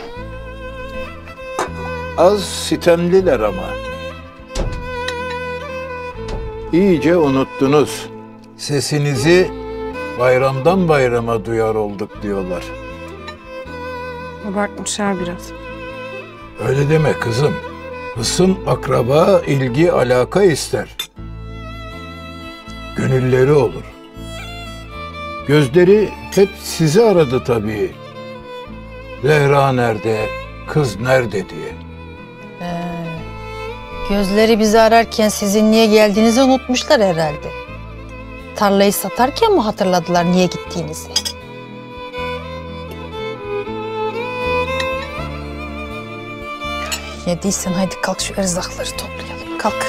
Az sitemliler ama. İyice unuttunuz. Sesinizi bayramdan bayrama duyar olduk diyorlar. Abartmışlar biraz. Öyle deme kızım. Hısım, akraba, ilgi, alaka ister. Gönülleri olur. Gözleri hep sizi aradı tabii. Zehra nerede, kız nerede diye. Gözleri bizi ararken sizin niye geldiğinizi unutmuşlar herhalde. Tarlayı satarken mi hatırladılar niye gittiğinizi? Yediysen haydi kalk şu erzakları toplayalım. Kalk.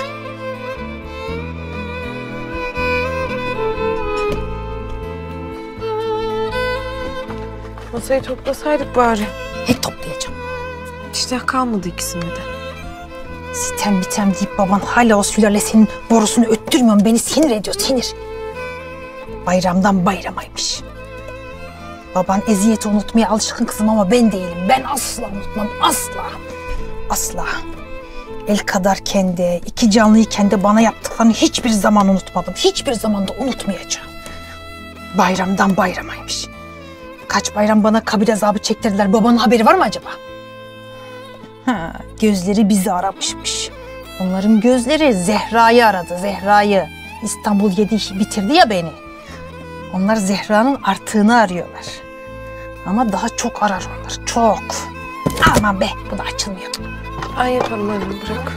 Masayı toplasaydık bari. Hep toplayacağım. İşte kalmadı ikisinde de. Sitem bitem deyip baban hala o sülalesinin borusunu öttürmüyor. Beni sinir ediyor, sinir. Bayramdan bayramaymış. Baban eziyeti unutmaya alışkın kızım ama ben değilim. Ben asla unutmam, asla. Asla. El kadarken de, iki canlıyken de bana yaptıklarını hiçbir zaman unutmadım. Hiçbir zaman da unutmayacağım. Bayramdan bayramaymış. Kaç bayram bana kabir azabı çektirdiler. Babanın haberi var mı acaba? Ha, gözleri bizi aramışmış. Onların gözleri Zehra'yı aradı, Zehra'yı. İstanbul 7 işi bitirdi ya beni. Onlar Zehra'nın artığını arıyorlar. Ama daha çok arar onlar, çok. Aman be, bu da açılmıyor. Ay yaparım anne, bırak.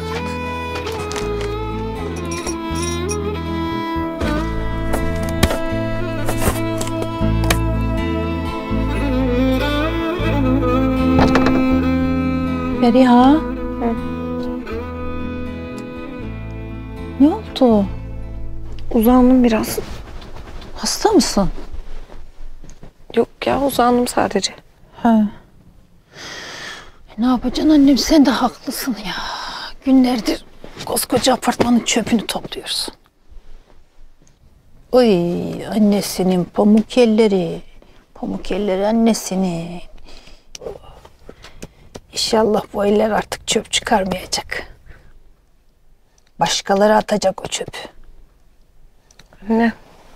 Feriha. Ne oldu? Uzandım biraz. Hasta mısın? Yok ya, uzandım sadece. Ha. Ne yapacaksın annem? Sen de haklısın ya. Günlerdir koskoca apartmanın çöpünü topluyorsun. Oy annesinin pamuk elleri. Pamuk elleri annesinin. İnşallah bu eller artık çöp çıkarmayacak. Başkaları atacak o çöpü. Ne?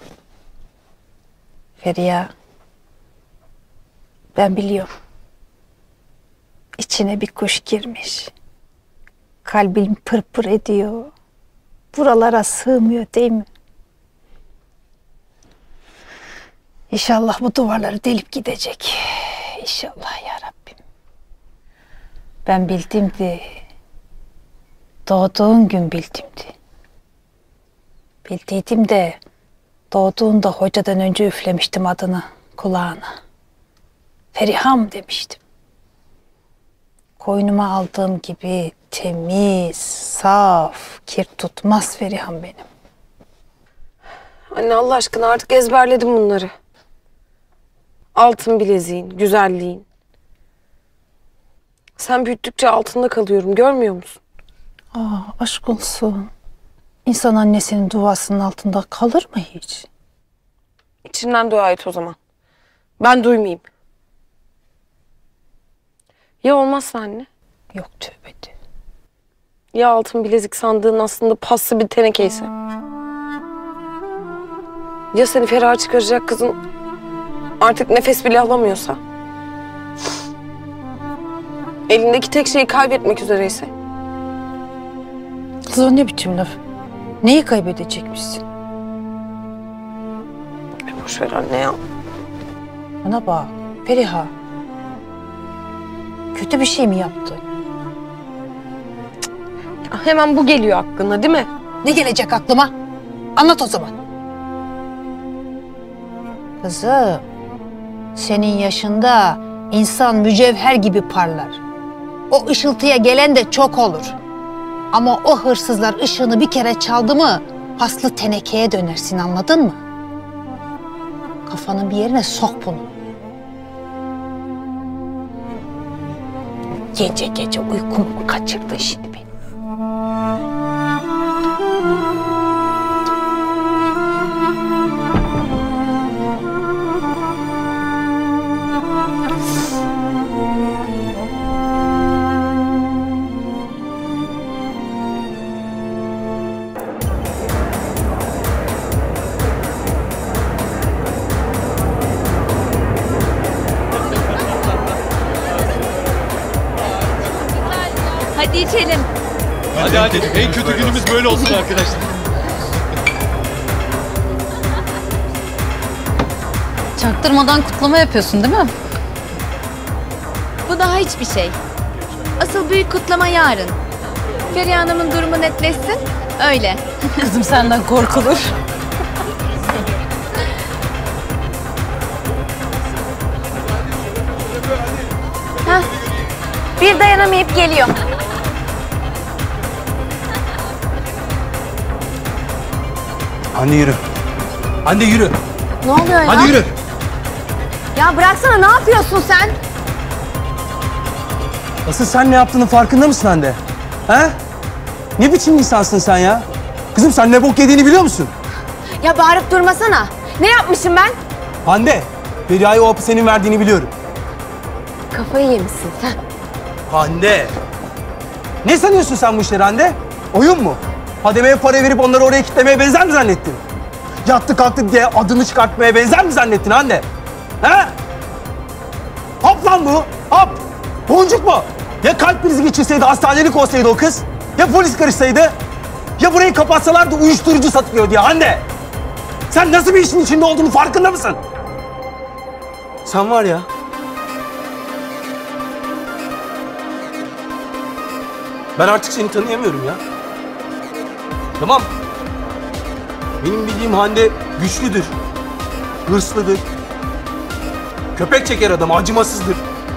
Feriha. Ben biliyorum. İçine bir kuş girmiş. Kalbim pırpır ediyor. Buralara sığmıyor değil mi? İnşallah bu duvarları delip gidecek. İnşallah ya Rabbim. Ben bildimdi. Doğduğun gün bildimdi. Bildiydim de doğduğunda hocadan önce üflemiştim adını kulağına. Feriham demiştim. Koynuma aldığım gibi temiz, saf, kir tutmaz Feriham benim. Anne Allah aşkına artık ezberledim bunları. Altın bileziğin, güzelliğin. Sen büyüttükçe altında kalıyorum, görmüyor musun? Aa, aşk olsun. İnsan annesinin duasının altında kalır mı hiç? İçinden dua et o zaman. Ben duymayayım. Ya olmazsa anne? Yok tövbe de. Ya altın bilezik sandığın aslında paslı bir tenekeyse? Ya seni ferah çıkaracak kızın artık nefes bile alamıyorsa? Elindeki tek şeyi kaybetmek üzereyse? Kız o ne biçim laf? Neyi kaybedecekmişsin? Boş ver anne ya. Bana bak Feriha. Kötü bir şey mi yaptı? Hemen bu geliyor aklına değil mi? Ne gelecek aklıma? Anlat o zaman. Kızım, senin yaşında insan mücevher gibi parlar. O ışıltıya gelen de çok olur. Ama o hırsızlar ışığını bir kere çaldı mı paslı tenekeye dönersin, anladın mı? Kafanın bir yerine sok bunu. Gece gece uykumu kaçırdı şimdi beni. Hadi içelim. Hadi. En kötü günümüz böyle olsun arkadaşlar. Çaktırmadan kutlama yapıyorsun değil mi? Bu daha hiçbir şey. Asıl büyük kutlama yarın. Feriha Hanım'ın durumu netleşsin. Öyle. Kızım senden korkulur. Hah. Bir dayanamayıp geliyor. Hande yürü. Hande yürü. Ne oluyor ya? Hadi yürü. Ya bıraksana, ne yapıyorsun sen? Asıl sen ne yaptığının farkında mısın Hande? He? Ne biçim insansın sen ya? Kızım sen ne bok yediğini biliyor musun? Ya bağırıp durmasana. Ne yapmışım ben? Hande, Feriha'ya o hapı senin verdiğini biliyorum. Kafayı yemişsin sen. Hande! Ne sanıyorsun sen bu işleri Hande? Oyun mu? Hademeye para verip onları oraya kitlemeye benzer mi zannettin? Yattı kalktı diye adını çıkartmaya benzer mi zannettin Hande? He? Hap lan bu! Hap! Boncuk mu? Ya kalp krizi geçirseydi, hastanelik olsaydı o kız? Ya polis karışsaydı? Ya burayı kapatsalardı uyuşturucu satılıyor diye Hande? Sen nasıl bir işin içinde olduğunu farkında mısın? Sen var ya... Ben artık seni tanıyamıyorum ya. Tamam. Benim bildiğim Hande güçlüdür. Hırslıdır. Köpek çeker adam, acımasızdır.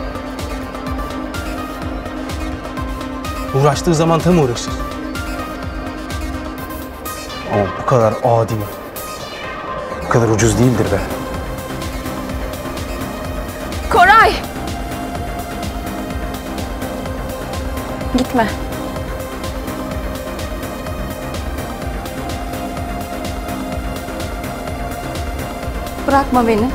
Uğraştığı zaman tam uğraşır. Ama bu kadar adi, bu kadar ucuz değildir be. Koray! Gitme. Bırakma beni.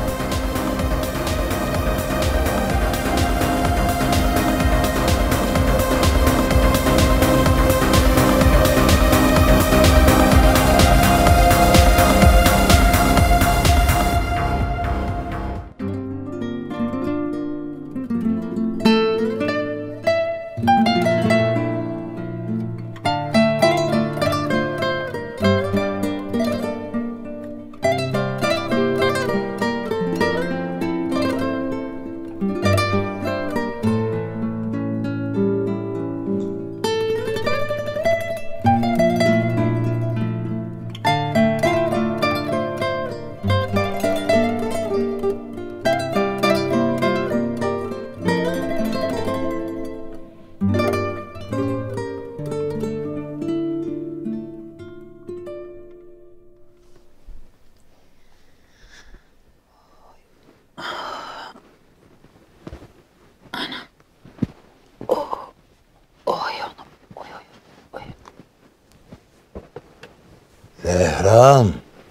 Zehram.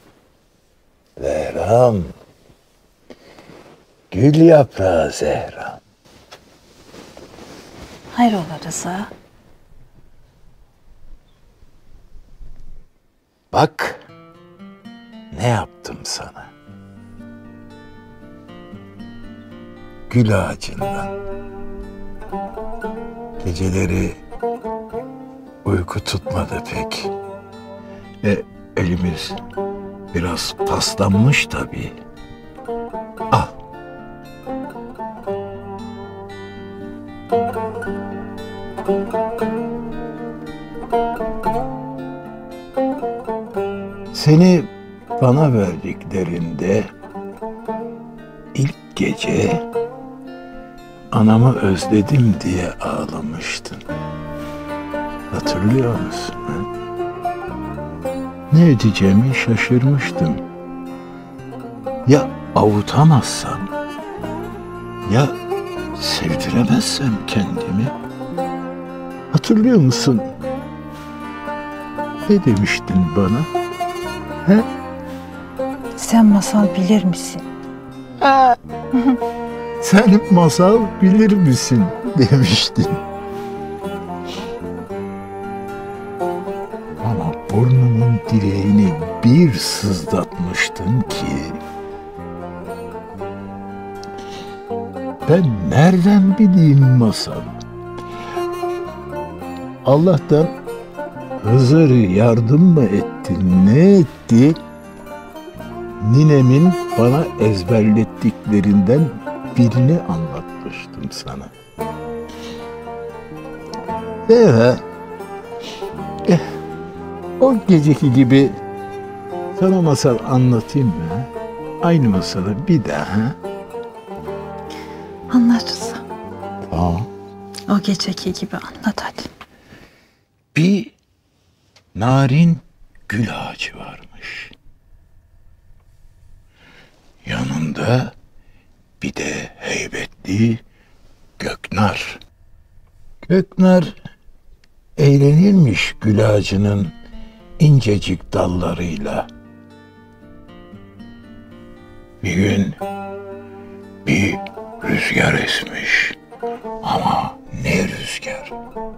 Zehram. Gül yaprağı Zehram. Hayrola Rıza? Bak ne yaptım sana. Gül ağacından. Geceleri uyku tutmadı pek. Elimiz biraz paslanmış tabii. Al. Seni bana verdiklerinde ilk gece anamı özledim diye ağlamıştın. Hatırlıyor musun? Ha? Ne edeceğimi şaşırmıştım. Ya avutamazsam, ya sevdiremezsem kendimi. Hatırlıyor musun? Ne demiştin bana? He? Sen masal bilir misin? Sen masal bilir misin demiştin. Ama burnumun direğini bir sızlatmıştın ki ben nereden bileyim masal? Allah'tan Hızır yardım mı etti, ne etti? Ninemin bana ezberlettiklerinden birini anlatmıştım sana. O geceki gibi sana masal anlatayım mı? Aynı masalı bir daha. Anlat. Tamam. O geceki gibi anlat hadi. Bir narin gül ağacı varmış. Yanında bir de heybetli göknar. Göknar eğlenirmiş gül ağacının incecik dallarıyla. Bir gün bir rüzgar esmiş. Ama ne rüzgar?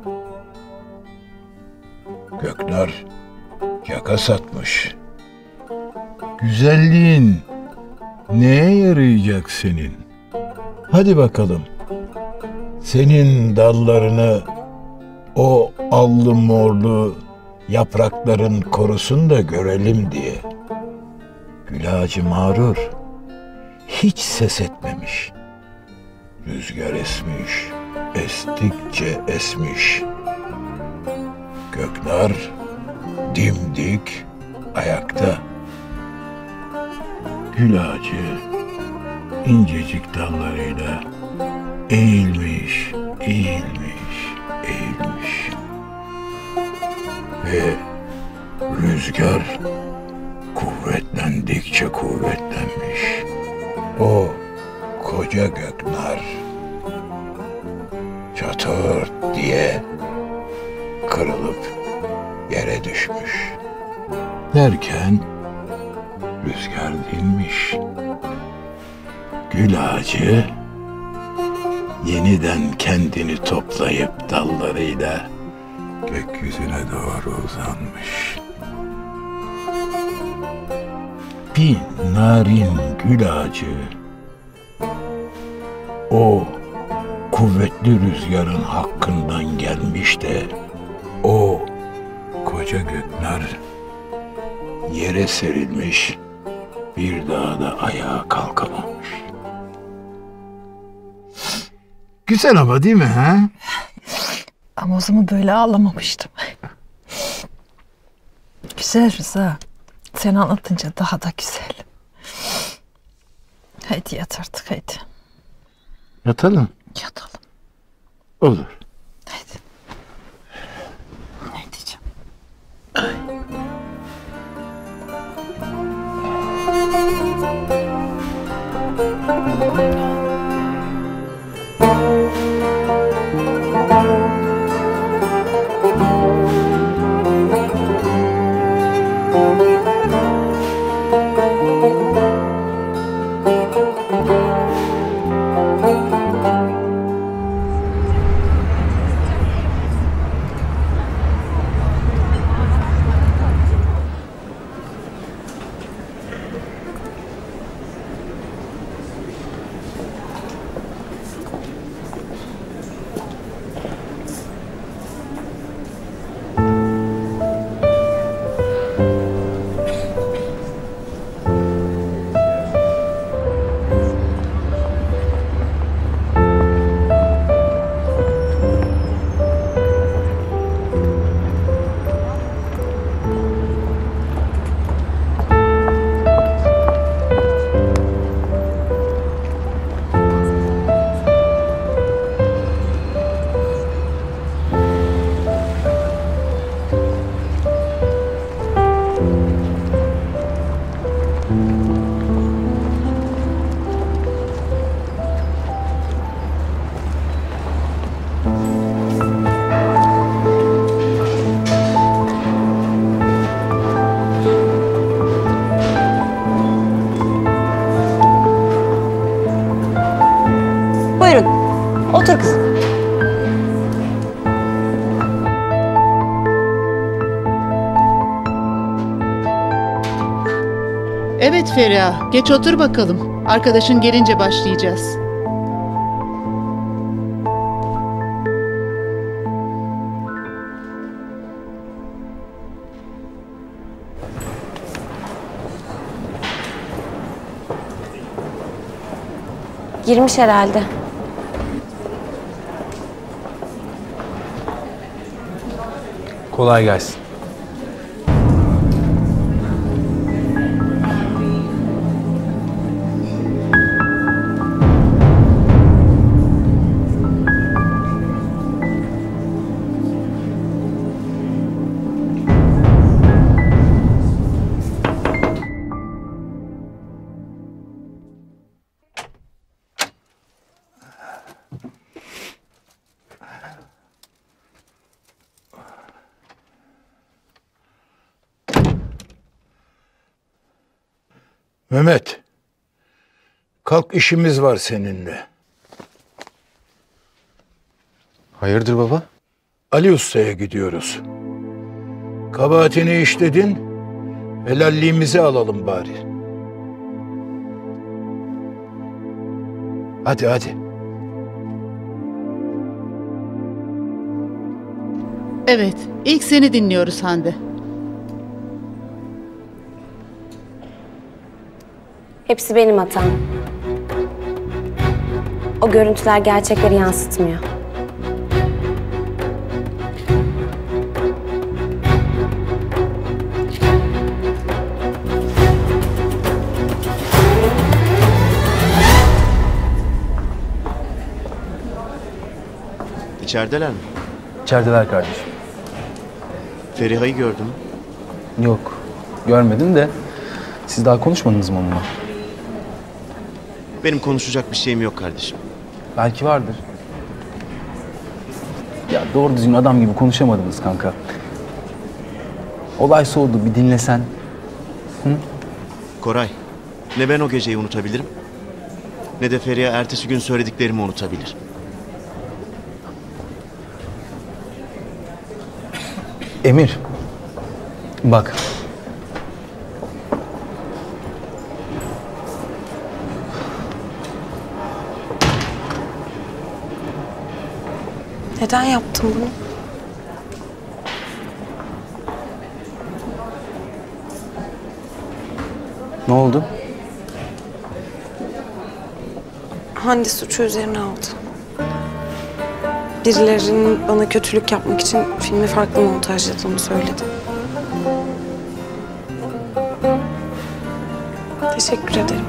Göknar yaka satmış. Güzelliğin neye yarayacak senin? Hadi bakalım. Senin dallarını o allı morlu yaprakların korusun da görelim diye. Gül ağacı mağrur. Hiç ses etmemiş. Rüzgar esmiş, estikçe esmiş. Göknar dimdik ayakta. Gül ağacı incecik dallarıyla eğilmiş, eğilmiş, eğilmiş. Ve rüzgar kuvvetlendikçe kuvvetlenmiş. O koca göknar çatır diye kırılıp yere düşmüş. Derken rüzgar dinmiş. Gül ağacı yeniden kendini toplayıp dallarıyla gökyüzüne doğru uzanmış. Bir narin gül ağacı o kuvvetli rüzgarın hakkından gelmiş de o koca göknar yere serilmiş, bir daha da ayağa kalkamamış. Güzel ama değil mi ha? Ama o zaman böyle ağlamamıştım. Güzel Rıza. Sen anlatınca daha da güzel. Hadi yat artık hadi. Yatalım. Yatalım. Olur. Hadi. Ne diyeceğim? Otur kızım. Evet Feriha, geç otur bakalım. Arkadaşın gelince başlayacağız. Girmiş herhalde. Kolay gelsin. Mehmet, kalk işimiz var seninle. Hayırdır baba? Ali Usta'ya gidiyoruz. Kabahatini işledin, helalliğimizi alalım bari. Hadi hadi. Evet, ilk seni dinliyoruz Hande. Hepsi benim hatam. O görüntüler gerçekleri yansıtmıyor. İçerideler mi? İçerideler kardeşim. Feriha'yı gördüm. Yok, görmedim de siz daha konuşmadınız mı onunla? Benim konuşacak bir şeyim yok kardeşim. Belki vardır. Ya doğru düzgün adam gibi konuşamadınız kanka. Olay soğudu, bir dinlesen. Hı? Koray, ne ben o geceyi unutabilirim, ne de Feriha ertesi gün söylediklerimi unutabilir. Emir, bak. Neden yaptın bunu? Ne oldu? Hande suçu üzerine aldı. Birilerinin bana kötülük yapmak için filmi farklı montajladığını söyledi. Teşekkür ederim.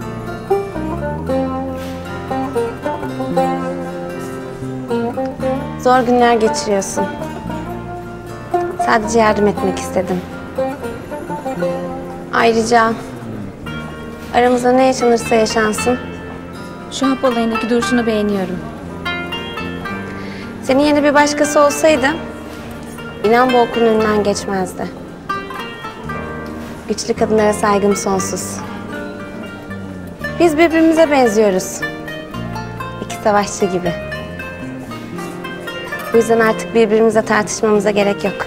Zor günler geçiriyorsun. Sadece yardım etmek istedim. Ayrıca aramızda ne yaşanırsa yaşansın, şu hap olayındaki duruşunu beğeniyorum. Senin yerine bir başkası olsaydı, inan bu okulun önünden geçmezdi. Güçlü kadınlara saygım sonsuz. Biz birbirimize benziyoruz. İki savaşçı gibi. Bu yüzden artık birbirimizle tartışmamıza gerek yok.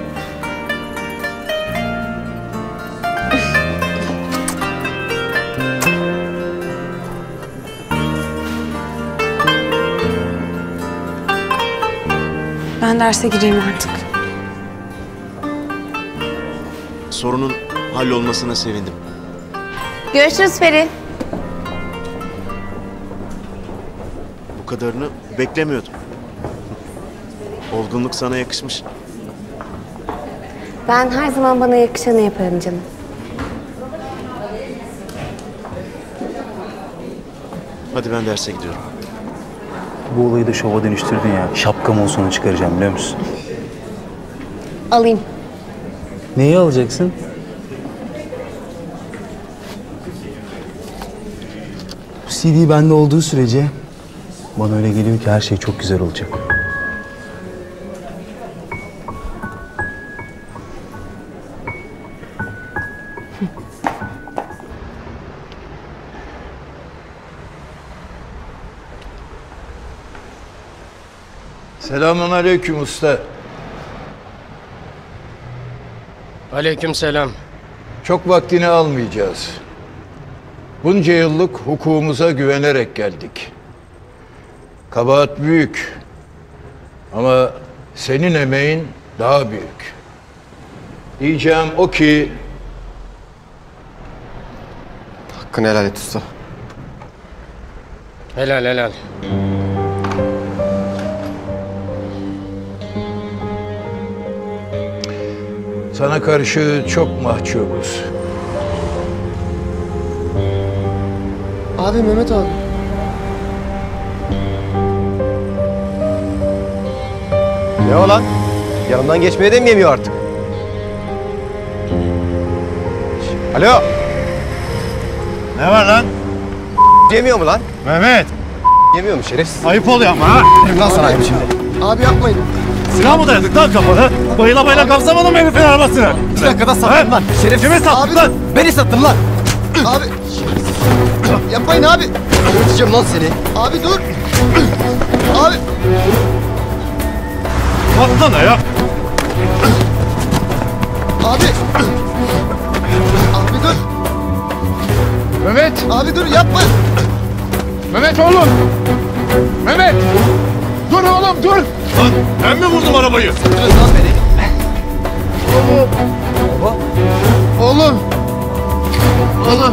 Ben derse gireyim artık. Sorunun hallolmasına sevindim. Görüşürüz Feri. Bu kadarını beklemiyordum. Olgunluk sana yakışmış. Ben her zaman bana yakışanı yaparım canım. Hadi ben derse gidiyorum. Bu olayı da şova dönüştürdün ya. Şapkamı o sonu çıkaracağım biliyor musun? Alayım. Neyi alacaksın? Bu CD bende olduğu sürece bana öyle geliyor ki her şey çok güzel olacak. Selamünaleyküm usta. Aleykümselam. Çok vaktini almayacağız. Bunca yıllık hukukumuza güvenerek geldik. Kabahat büyük. Ama senin emeğin daha büyük. Diyeceğim o ki... Hakkını helal et usta. Helal helal. Sana karşı çok mahcubuz. Abi Mehmet abi. Ne o lan? Yanımdan geçmeye de mi yemiyor artık? Alo. Ne var lan? Yemiyor mu lan? Mehmet. Yemiyor mu şerefsiz? Ayıp oluyor ama ha. Lan sana ayıp şimdi. Abi yapmayın. Silah mı dayadık lan kafana? Bayıla bayıla kapsamadım herifin arabasını. 2 dakikada sattım lan. Şerefsiz. Kimi sattın lan? Beni sattın lan. Abi. Yapmayın abi. Öldüreceğim lan seni. Abi dur. Abi. Baksana ya. Abi. Abi dur. Mehmet. Abi dur yapma. Mehmet oğlum. Mehmet. Dur oğlum dur. Lan ben mi vurdum arabayı? Dur lan beni. Oğlum. Baba. Oğlum. Oğlum.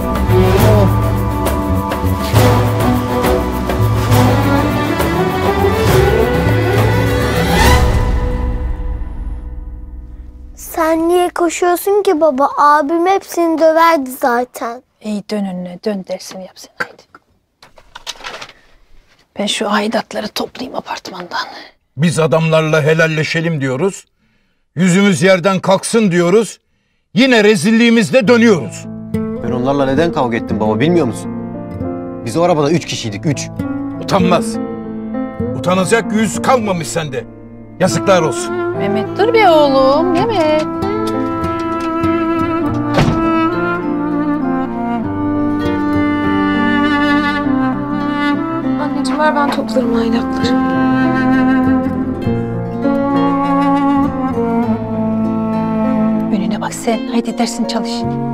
Sen niye koşuyorsun ki baba? Abim hepsini döverdi zaten. İyi dön önüne dön dersini yapsın haydi. Ben şu aidatları toplayayım apartmandan. Biz adamlarla helalleşelim diyoruz. Yüzümüz yerden kalksın diyoruz. Yine rezilliğimizle dönüyoruz. Ben onlarla neden kavga ettim baba bilmiyor musun? Biz o arabada 3 kişiydik 3. Utanmaz. Utanacak yüz kalmamış sende. Yazıklar olsun. Mehmet dur be oğlum Mehmet. Anneciğim ver ben toplarım aylakları. Önüne bak sen. Haydi dersini çalış.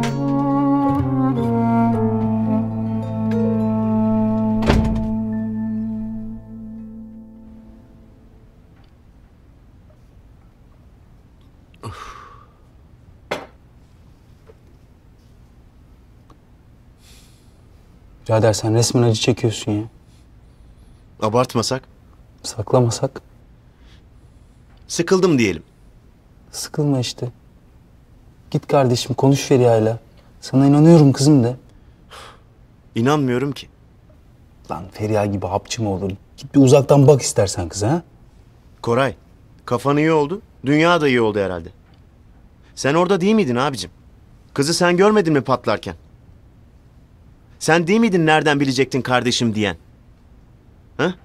Birader sen resmen acı çekiyorsun ya. Abartmasak? Saklamasak? Sıkıldım diyelim. Sıkılma işte. Git kardeşim konuş Feriha'yla. Sana inanıyorum kızım de. İnanmıyorum ki. Lan Feriha gibi hapçı mı olur? Git bir uzaktan bak istersen kıza ha. Koray, kafan iyi oldu. Dünya da iyi oldu herhalde. Sen orada değil miydin abicim? Kızı sen görmedin mi patlarken? Sen değil miydin nereden bilecektin kardeşim diyen? Ha?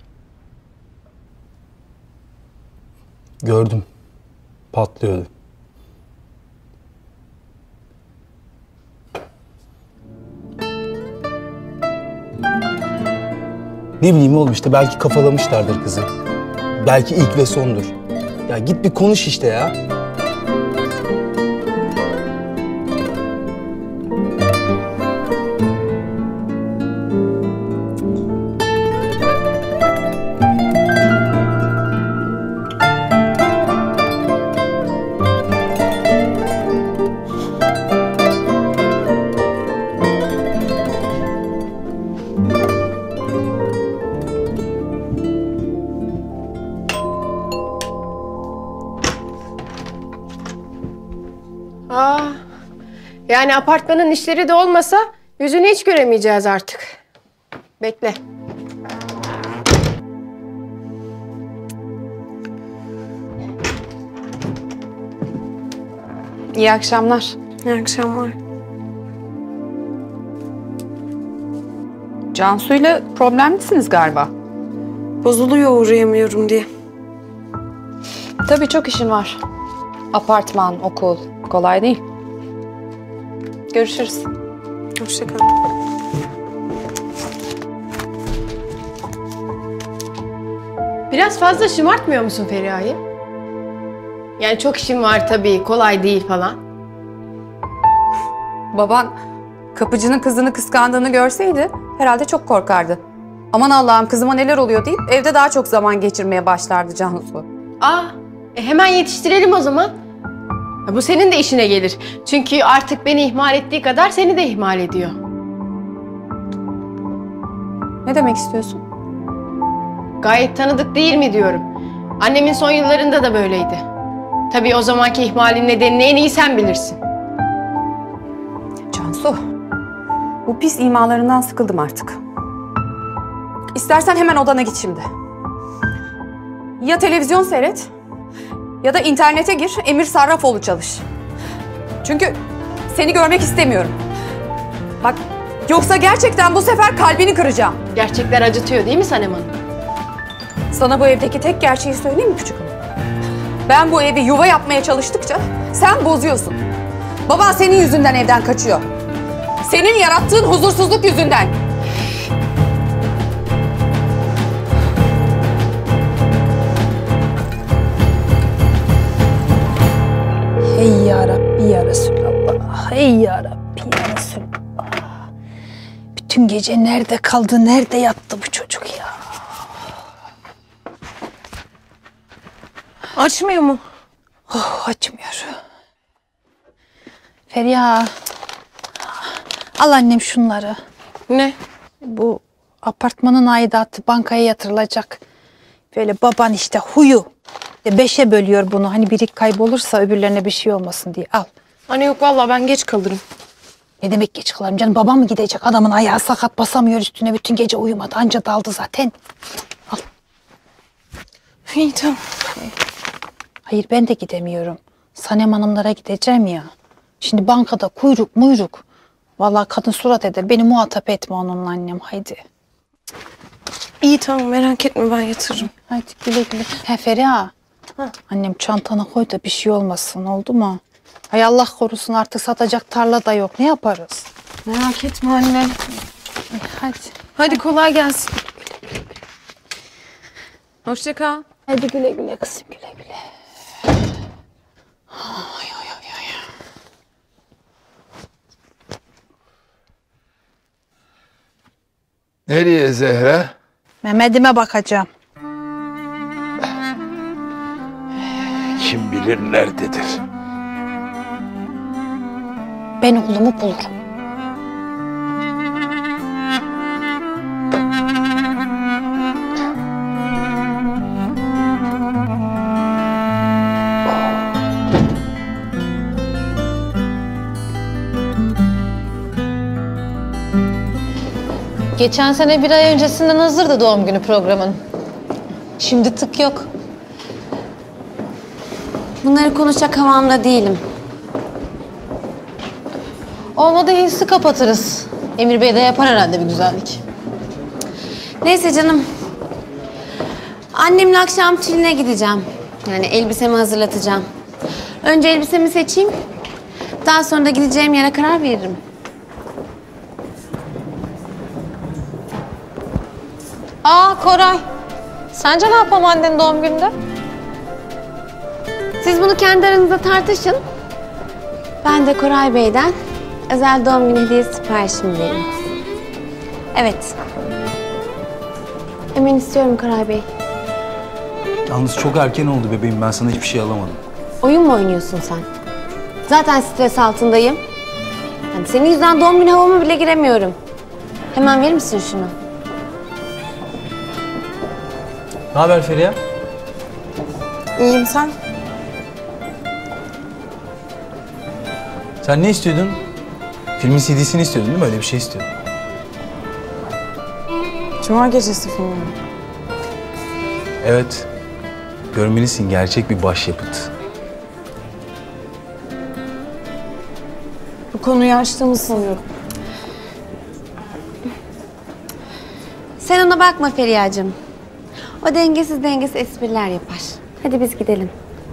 Gördüm. Patlıyordu. Ne bileyim oğlum işte belki kafalamışlardır kızı. Belki ilk ve sondur. Ya git bir konuş işte ya. Yani apartmanın işleri de olmasa yüzünü hiç göremeyeceğiz artık. Bekle. İyi akşamlar. İyi akşamlar. Cansu'yla problemlisiniz galiba. Bozuluyor uğrayamıyorum diye. Tabii çok işin var. Apartman, okul. Kolay değil. Görüşürüz. Hoşça kal. Biraz fazla şımartmıyor musun Feriha'yı? Yani çok işin var tabii, kolay değil falan. Baban kapıcının kızını kıskandığını görseydi herhalde çok korkardı. Aman Allah'ım kızıma neler oluyor deyip evde daha çok zaman geçirmeye başlardı Cansu. Hemen yetiştirelim o zaman. Bu senin de işine gelir. Çünkü artık beni ihmal ettiği kadar seni de ihmal ediyor. Ne demek istiyorsun? Gayet tanıdık değil mi diyorum. Annemin son yıllarında da böyleydi. Tabii o zamanki ihmalin nedenini en iyi sen bilirsin. Cansu, bu pis imalarından sıkıldım artık. İstersen hemen odana git şimdi. Ya televizyon seyret ya da internete gir, Emir Sarrafoğlu çalış. Çünkü seni görmek istemiyorum. Bak, yoksa gerçekten bu sefer kalbini kıracağım. Gerçekler acıtıyor değil mi Sanem Hanım? Sana bu evdeki tek gerçeği söyleyeyim mi küçük hanım? Ben bu evi yuva yapmaya çalıştıkça sen bozuyorsun. Baban senin yüzünden evden kaçıyor. Senin yarattığın huzursuzluk yüzünden. Hey ya Rabbi ya Resulallah. Hey ya Rabbi ya Resulallah. Bütün gece nerede kaldı, nerede yattı bu çocuk ya? Açmıyor mu? Açmıyor. Feriha. Al annem şunları. Ne? Bu apartmanın aidatı bankaya yatırılacak. Böyle baban işte huyu. 5'e bölüyor bunu. Hani biri kaybolursa öbürlerine bir şey olmasın diye. Al. Anne yok vallahi ben geç kalırım. Ne demek geç kalırım canım? Babam mı gidecek? Adamın ayağı sakat, basamıyor üstüne. Bütün gece uyumadı. Anca daldı zaten. Al. İyi tamam. Hayır ben de gidemiyorum. Sanem Hanımlara gideceğim ya. Şimdi bankada kuyruk muyruk. Vallahi kadın surat eder. Beni muhatap etme onunla annem. Haydi. İyi tamam merak etme ben yatırırım. Haydi güle güle. He Feriha. Annem çantana koy da bir şey olmasın, oldu mu? Ay Allah korusun, artık satacak tarla da yok. Ne yaparız? Merak etme anne. Hadi. Hadi kolay gelsin. Hoşça kal. Hadi güle güle kızım, güle güle. Nereye Zehra? Mehmet'ime bakacağım. Kim bilir nerededir? Ben oğlumu bulurum. Geçen sene bir ay öncesinden hazırdı doğum günü programın. Şimdi tık yok. Bunları konuşacak havamda değilim. Olmadı hissi kapatırız. Emir Bey de yapar herhalde bir güzellik. Neyse canım. Annemle akşam tüline gideceğim. Yani elbisemi hazırlatacağım. Önce elbisemi seçeyim. Daha sonra da gideceğim yere karar veririm. Koray. Sence ne yapalım annenin doğum gününde? Siz bunu kendi aranızda tartışın. Ben de Koray Bey'den özel doğum günü hediyesi siparişimi vereyim. Evet. Hemen istiyorum Koray Bey. Yalnız çok erken oldu bebeğim. Ben sana hiçbir şey alamadım. Oyun mu oynuyorsun sen? Zaten stres altındayım. Yani senin yüzünden doğum günü havama bile giremiyorum. Hemen verir misin şunu? Ne haber Feriha? İyiyim sen? Sen ne istiyordun? Filmin CD'sini istiyordun değil mi? Öyle bir şey istiyordun. Cuma gecesi filmi. Evet. Görmelisin, gerçek bir başyapıt. Bu konuyu açtığımı sanıyorum. Sen ona bakma Feriha'cığım. O dengesiz espriler yapar. Hadi biz gidelim.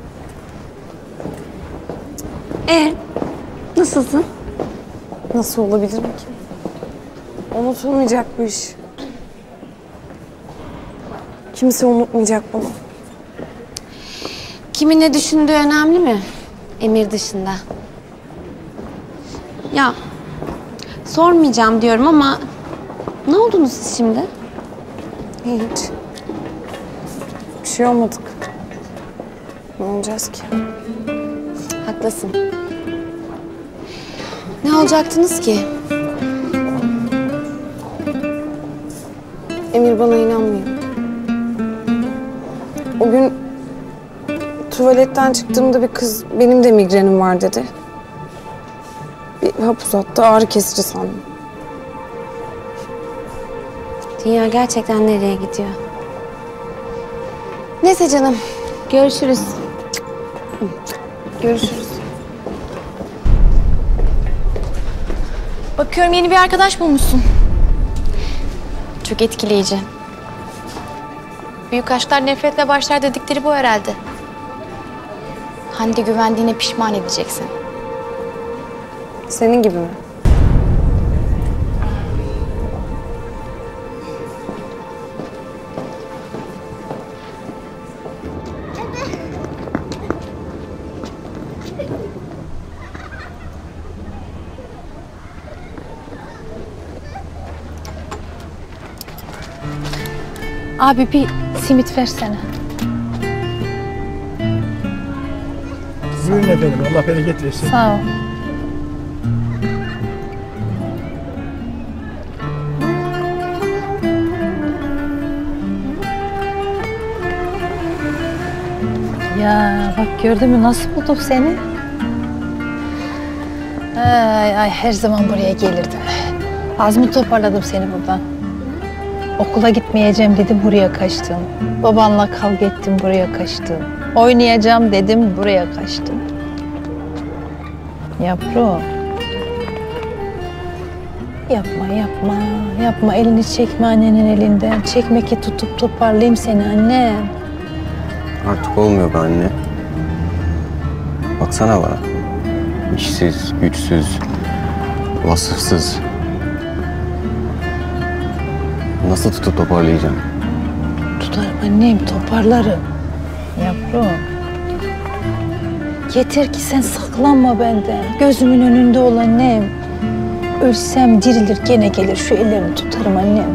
Nasılsın? Nasıl olabilirim ki? Unutulmayacak bu iş. Kimse unutmayacak bunu. Kimin ne düşündüğü önemli mi? Emir dışında. Ya sormayacağım diyorum ama ne oldunuz siz şimdi? Hiç. Bir şey olmadık. Ne olacağız ki? Haklısın. Ne olacaktınız ki? Emir bana inanmıyor. O gün tuvaletten çıktığımda bir kız benim de migrenim var dedi. Bir hap uzattı, ağrı kesici sandım. Dünya gerçekten nereye gidiyor? Neyse canım, görüşürüz. Görüşürüz. Bakıyorum yeni bir arkadaş bulmuşsun. Çok etkileyici. Büyük aşklar nefretle başlar dedikleri bu herhalde. Hande güvendiğine pişman edeceksin. Senin gibi mi? Abi bir simit versene. Buyurun efendim. Allah bereket versin. Sağ ol. Ya bak gördün mü nasıl bulduk seni? Ay her zaman buraya gelirdim. Az mı toparladım seni buradan? Okula gitmeyeceğim dedim buraya kaçtım. Babanla kavga ettim buraya kaçtım. Oynayacağım dedim buraya kaçtım. Yavrum. Yapma elini çekme annenin elinden. Çekme ki tutup toparlayayım seni annem. Artık olmuyor be anne. Baksana bana. İşsiz, güçsüz, vasıfsız. Nasıl tutup toparlayacağım? Tutarım annem, toparlarım. Yavrum. Yeter ki sen saklanma benden. Gözümün önünde ol annem. Ölsem dirilir gene gelir. Şu ellerini tutarım annem.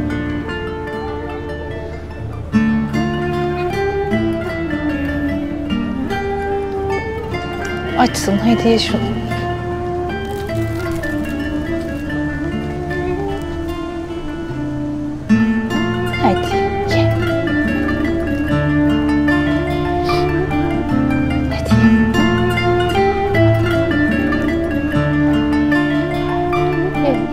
Açsın, haydi ye şunu. Haydi ye. Hadi ye. Ye.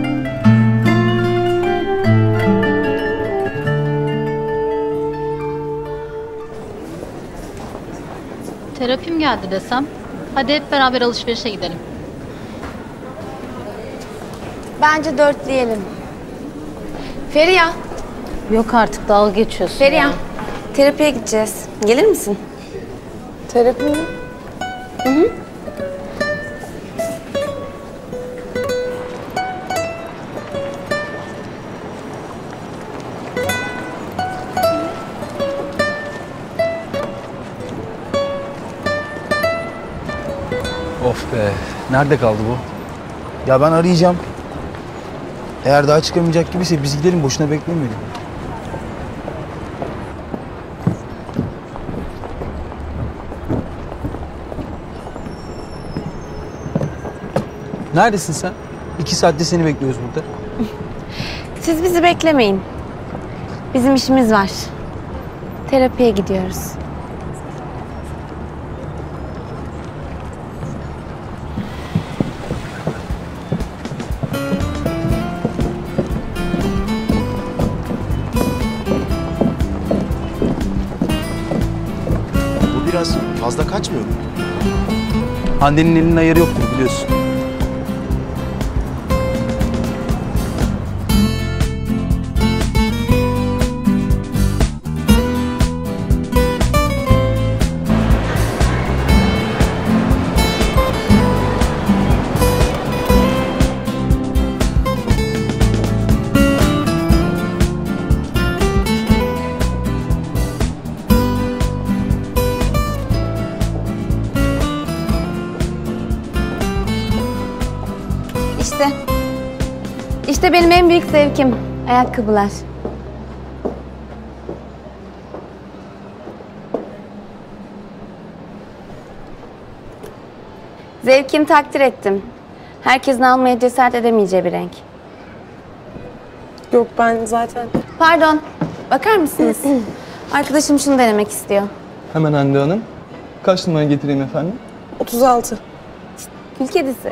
Terapim geldi desem. Hadi hep beraber alışverişe gidelim. Bence dörtleyelim. Feriha. Yok artık dalga geçiyorsun. Feriha. yani. Terapiye gideceğiz. Gelir misin? Terapi mi? Hı hı. Of be. Nerede kaldı bu? Ya ben arayacağım. Eğer daha çıkamayacak gibiyse biz gidelim. Boşuna beklemeyelim. Neredesin sen? 2 saattir seni bekliyoruz burada. Siz bizi beklemeyin. Bizim işimiz var. Terapiye gidiyoruz. Bu biraz fazla kaçmıyor mu? Hande'nin elinin ayarı yoktur biliyorsun. işte. İşte benim en büyük zevkim. Ayakkabılar. Zevkini takdir ettim. Herkesin almaya cesaret edemeyeceği bir renk. Yok ben zaten... Pardon, bakar mısınız? Arkadaşım şunu denemek istiyor. Hemen Hande Hanım. Kaç numara getireyim efendim? 36. Kül kedisi.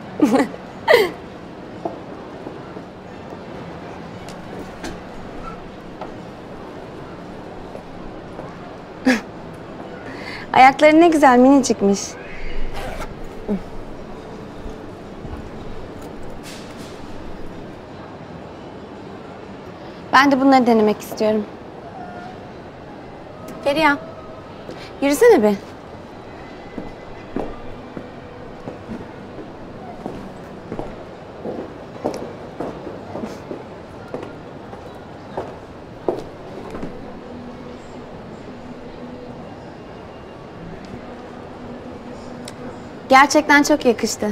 Ayakları ne güzel minicikmiş. Ben de bunları denemek istiyorum. Feriha, yürüsene bir. Gerçekten çok yakıştı.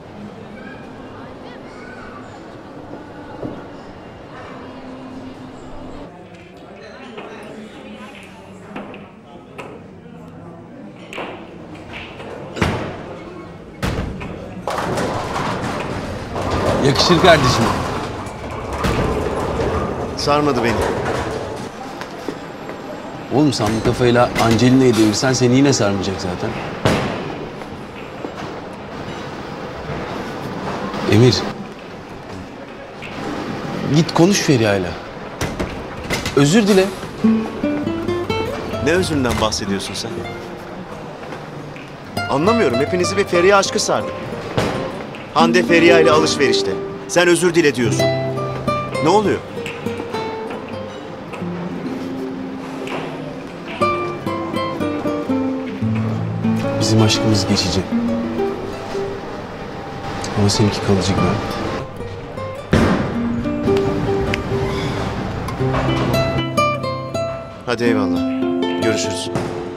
Yakışır kardeşim. Sarmadı beni. Oğlum sen bu kafayla Angelina'yı devirsen seni yine sarmayacak zaten. Emir. Git konuş Feriha'yla. Özür dile. Ne özünden bahsediyorsun sen? Anlamıyorum. Hepinizi bir Feriha aşkı sardı. Hande Feriha ile alışverişte. Sen özür dile diyorsun. Ne oluyor? Bizim aşkımız geçici. Ama seninki kalıcı gibi. Hadi eyvallah. Görüşürüz.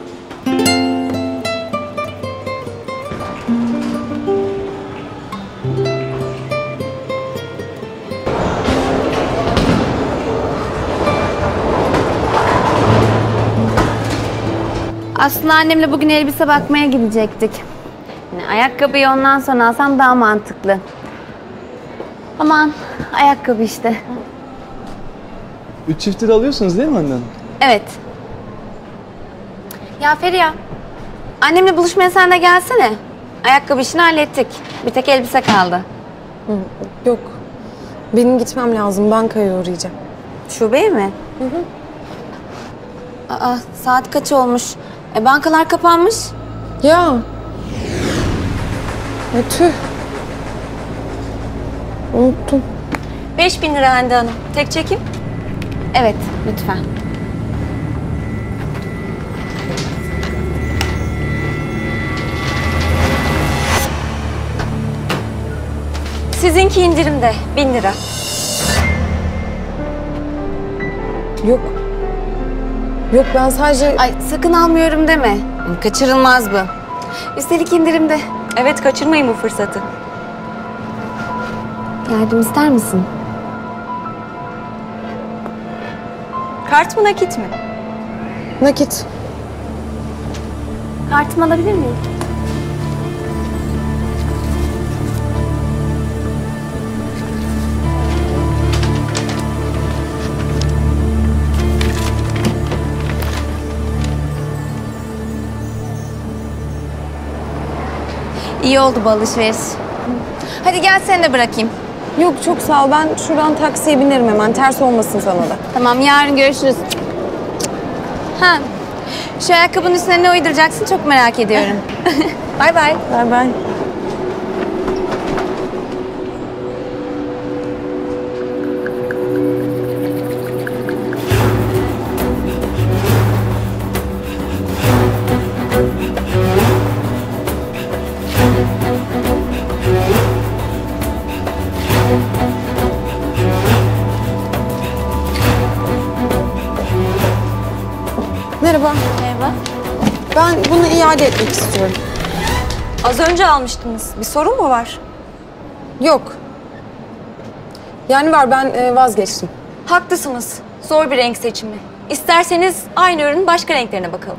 Aslında annemle bugün elbise bakmaya gidecektik. Yani ayakkabıyı ondan sonra alsam daha mantıklı. Aman ayakkabı işte. 3 çifti de alıyorsunuz değil mi annen? Evet. Ya Feriha, annemle buluşmaya sen de gelsene. Ayakkabı işini hallettik. Bir tek elbise kaldı. Yok. Benim gitmem lazım. Bankaya uğrayacağım. Şubeye mi? Hı hı. Aa, saat kaç olmuş? Bankalar kapanmış. Ya. Tüh. Unuttum. 5.000 lira Hande Hanım. Tek çekim? Evet, lütfen. Sizinki indirimde 1000 lira. Yok. Yok ben sadece... Ay sakın almıyorum deme. Kaçırılmaz bu. Üstelik indirimde. Evet kaçırmayın bu fırsatı. Yardım ister misin? Kart mı nakit mi? Nakit. Kartımı alabilir miyim? İyi oldu bu alışveriş. Hadi gel seni de bırakayım. Yok çok sağ ol. Ben şuradan taksiye binerim hemen. Ters olmasın sana da. Tamam yarın görüşürüz. Ha, şu ayakkabının üstüne ne uyduracaksın çok merak ediyorum. Bay bay. Bay bay. Merhaba. Merhaba. Ben bunu iade etmek istiyorum. Az önce almıştınız. Bir sorun mu var? Yok. Yani var, ben vazgeçtim. Haklısınız. Zor bir renk seçimi. İsterseniz aynı ürünün başka renklerine bakalım.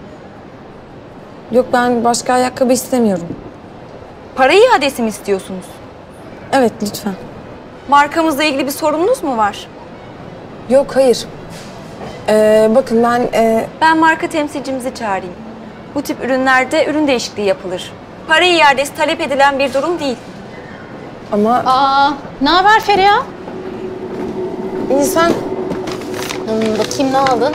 Yok, ben başka ayakkabı istemiyorum. Para iadesi mi istiyorsunuz? Evet, lütfen. Markamızla ilgili bir sorununuz mu var? Yok, hayır. Bakın ben... Ben marka temsilcimizi çağırayım. Bu tip ürünlerde ürün değişikliği yapılır. Para iadesi talep edilen bir durum değil. Ama... Ne haber Feriha? İyi, sen? Bakayım ne aldın?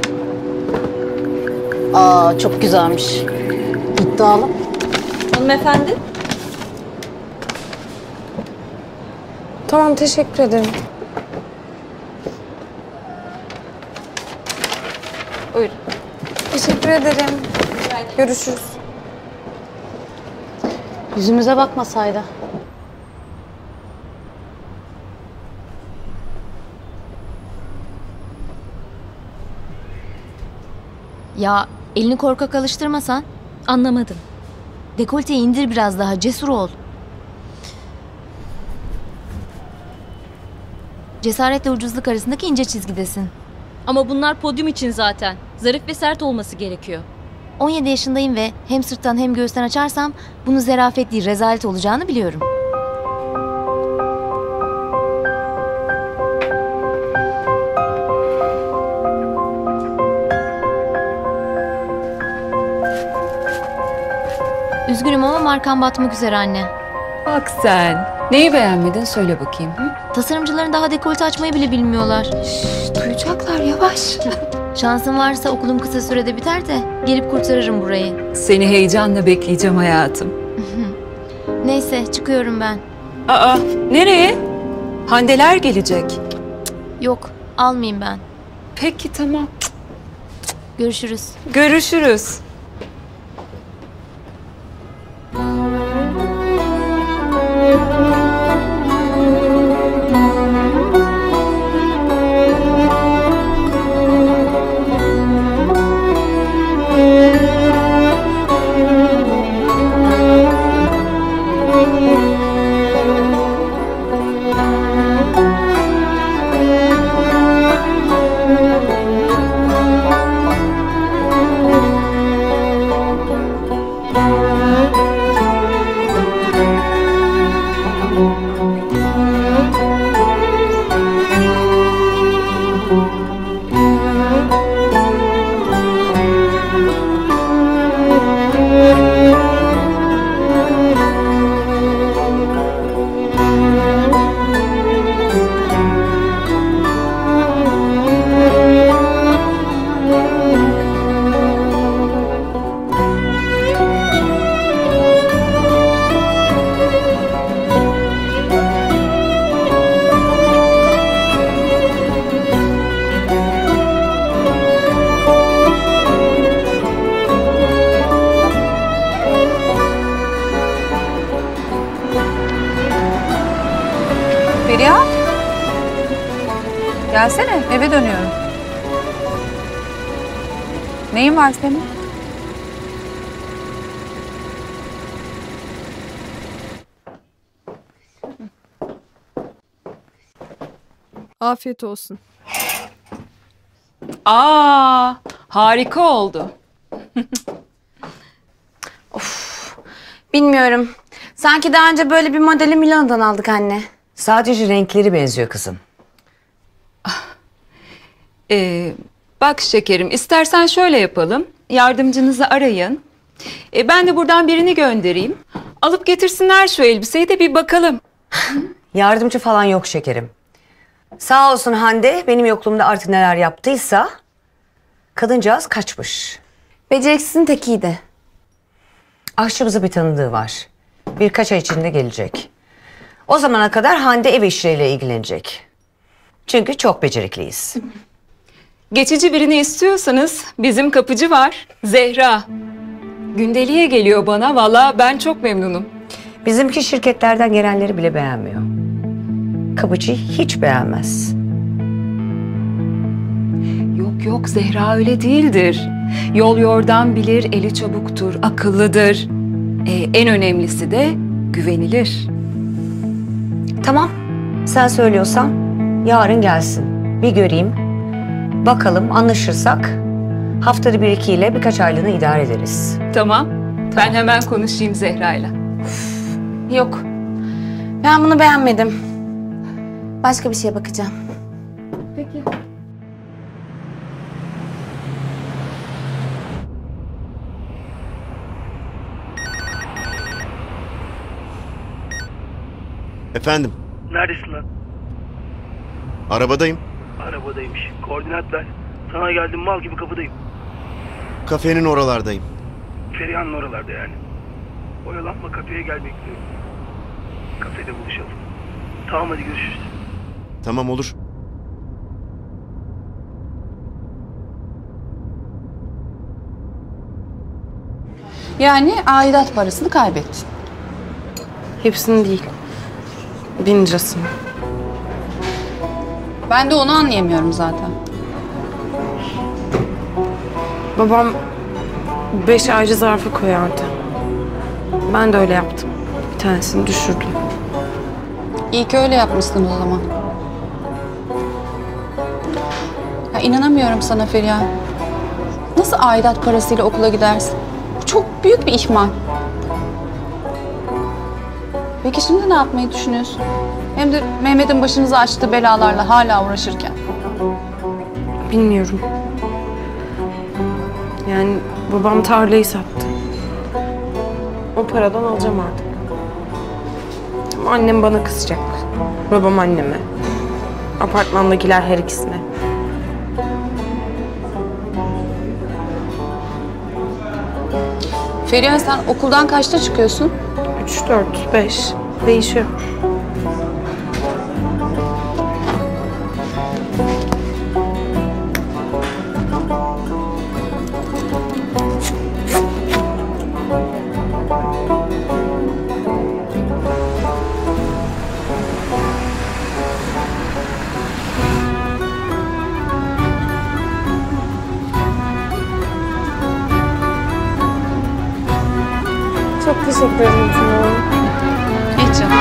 Çok güzelmiş. İddialı. Hanımefendi. Tamam, teşekkür ederim. Buyurun. Teşekkür ederim. Görüşürüz. Yüzümüze bakmasaydı. Ya elini korkak alıştırmasan. Anlamadım. Dekolteyi indir biraz daha, cesur ol. Cesaretle ucuzluk arasındaki ince çizgidesin. Ama bunlar podyum için zaten. Zarif ve sert olması gerekiyor. 17 yaşındayım ve hem sırttan hem göğüsten açarsam bunu zerafet değil, rezalet olacağını biliyorum. Üzgünüm ama markan batmak üzere anne. Bak sen. Neyi beğenmedin söyle bakayım. Hı? Tasarımcıların daha dekolte açmayı bile bilmiyorlar. Duyacaklar, yavaş. Şansım varsa okulum kısa sürede biter de gelip kurtarırım burayı. Seni heyecanla bekleyeceğim hayatım. Neyse, çıkıyorum ben. Aa, nereye? Handeler gelecek. Yok, almayayım ben. Peki, tamam. Görüşürüz. Görüşürüz. Feriha. Gelsene, eve dönüyorum. Neyin var senin? Afiyet olsun. Harika oldu. Bilmiyorum. Sanki daha önce böyle bir modeli Milano'dan aldık anne. Sadece renkleri benziyor kızım. Bak şekerim, istersen şöyle yapalım. Yardımcınızı arayın. Ben de buradan birini göndereyim. Alıp getirsinler şu elbiseyi de bir bakalım. Yardımcı falan yok şekerim. Sağ olsun Hande benim yokluğumda artık neler yaptıysa kadıncağız kaçmış. Beceriksizin tekiydi. Aşçımıza bir tanıdığı var. Birkaç ay içinde gelecek. O zamana kadar Hande ev işleriyle ilgilenecek. Çünkü çok becerikliyiz. Geçici birini istiyorsanız bizim kapıcı var, Zehra. Gündeliğe geliyor bana, vallahi ben çok memnunum. Bizimki şirketlerden gelenleri bile beğenmiyor. Kapıcıyı hiç beğenmez. Yok Zehra öyle değildir. Yol yordam bilir, eli çabuktur, akıllıdır. En önemlisi de güvenilir. Tamam, Sen söylüyorsan yarın gelsin. Bir göreyim. Bakalım anlaşırsak haftada 1-2 ile birkaç aylığını idare ederiz. Tamam. Ben hemen konuşayım Zehra'yla. Yok. Ben bunu beğenmedim. Başka bir şeye bakacağım. Peki. Efendim, Neredesin lan? arabadayım. Arabadaymış. Koordinat ver. Sana geldim, mal gibi kapıdayım. Kafenin oralardayım. Feriha'nın oralarda yani. Oyalanma, kafeye gel, bekliyorum. Kafede buluşalım. Tamam, hadi görüşürüz. Tamam, olur. Yani aidat parasını kaybettin. Hepsini değil. 1000 lirasını. Ben de onu anlayamıyorum zaten. Babam 5 ayrı zarfa koyardı. Ben de öyle yaptım. Bir tanesini düşürdüm. İyi ki öyle yapmışsın o zaman. Ya inanamıyorum sana Feriha. Nasıl aidat parasıyla okula gidersin? Bu çok büyük bir ihmal. Peki şimdi ne yapmayı düşünüyorsun? Hem de Mehmet'in başınıza açtığı belalarla hala uğraşırken. Bilmiyorum. Yani babam tarlayı sattı. O paradan alacağım artık. Ama annem bana kızacak. Babam anneme. Apartmandakiler her ikisine. Feriha sen okuldan kaçta çıkıyorsun? 3, 4, 5. Değişiyor. Çok teşekkür ederim. Hiç canım.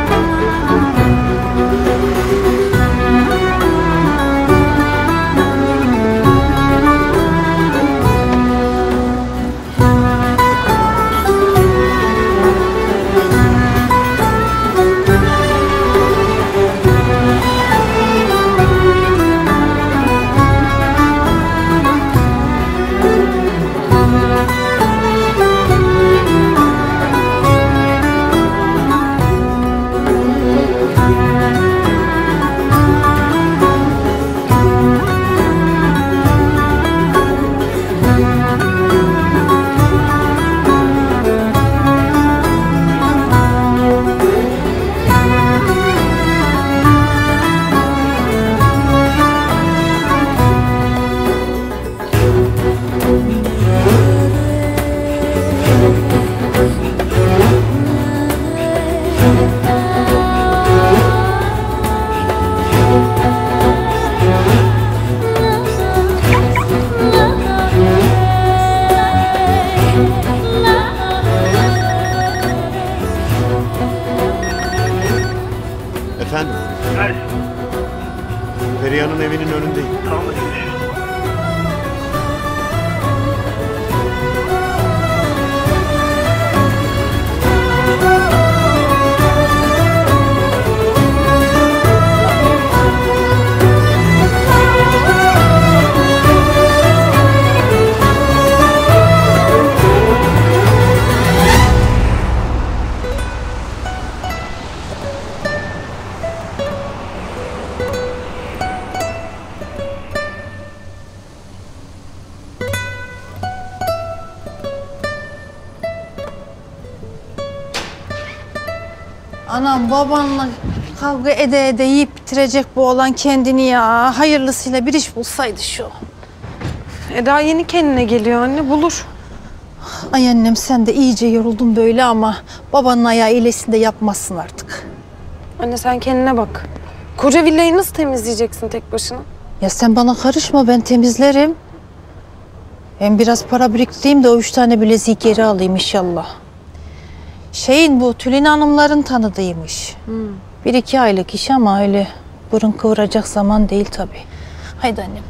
Efendim, Neredesin? Feriha'nın evinin önündeyim. Tamam, hadi görüşürüz. Anam babanla kavga ede ede yiyip bitirecek bu olan kendini ya. Hayırlısıyla bir iş bulsaydı şu. Eda yeni kendine geliyor anne, bulur. Ay annem sen de iyice yoruldun böyle ama babanın ayağı iyileşsin de yapmazsın artık. Anne sen kendine bak. Koca villayı nasıl temizleyeceksin tek başına? Ya sen bana karışma, ben temizlerim. Hem biraz para biriktireyim de o 3 tane bileziği geri alayım inşallah. Bu Tülin Hanımların tanıdığıymış. 1-2 aylık iş ama öyle burun kıvıracak zaman değil tabii. Haydi annem.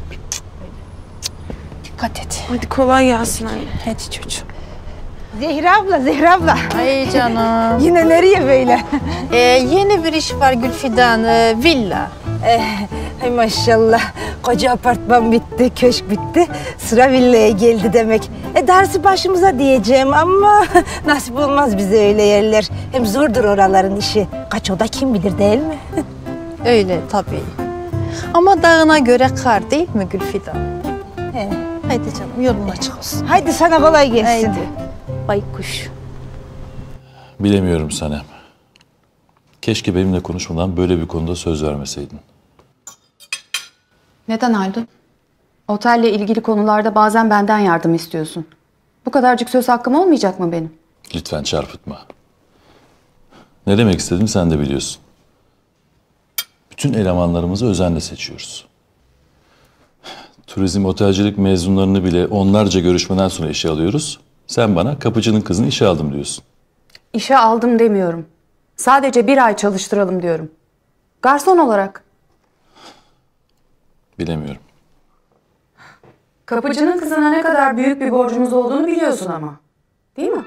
Dikkat et. Hadi kolay gelsin anne. Hadi çocuğum. Zehra abla. Ay canım. Yine nereye böyle? Yeni bir iş var Gülfidan, villa. Ay maşallah. Koca apartman bitti, köşk bitti. Sıra villaya geldi demek. Darısı başımıza diyeceğim ama nasip olmaz bize öyle yerler. Hem zordur oraların işi. Kaç oda kim bilir değil mi? Öyle tabii. Ama dağına göre kar değil mi Gülfidan? Haydi canım yolun açık olsun. Haydi sana kolay gelsin. Haydi. Baykuş. Bilemiyorum Sanem. Keşke benimle konuşmadan böyle bir konuda söz vermeseydin. Neden Haldun? Otelle ilgili konularda bazen benden yardım istiyorsun. Bu kadarcık söz hakkım olmayacak mı benim? Lütfen çarpıtma. Ne demek istediğimi sen de biliyorsun. Bütün elemanlarımızı özenle seçiyoruz. Turizm, otelcilik mezunlarını bile onlarca görüşmeden sonra işe alıyoruz. Sen bana kapıcının kızını işe aldım diyorsun. İşe aldım demiyorum. Sadece 1 ay çalıştıralım diyorum. Garson olarak. Bilemiyorum. Kapıcının kızına ne kadar büyük bir borcumuz olduğunu biliyorsun ama. Değil mi?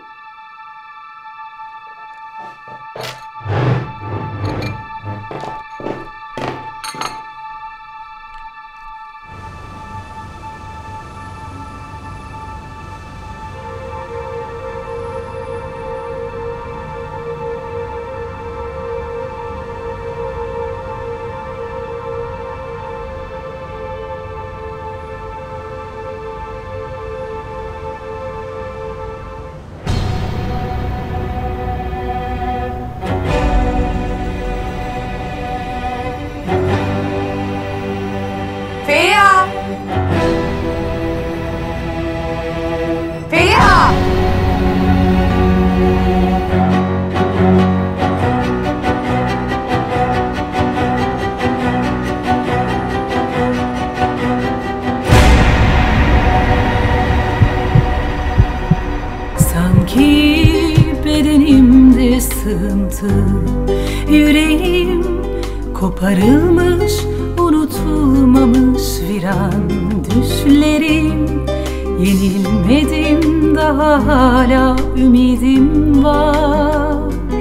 Feriha! Feriha! Sanki bedenimde sığıntı, yüreğim koparılmış, unutulmamış viran düşlerim. Yenilmedim daha, hala ümidim var.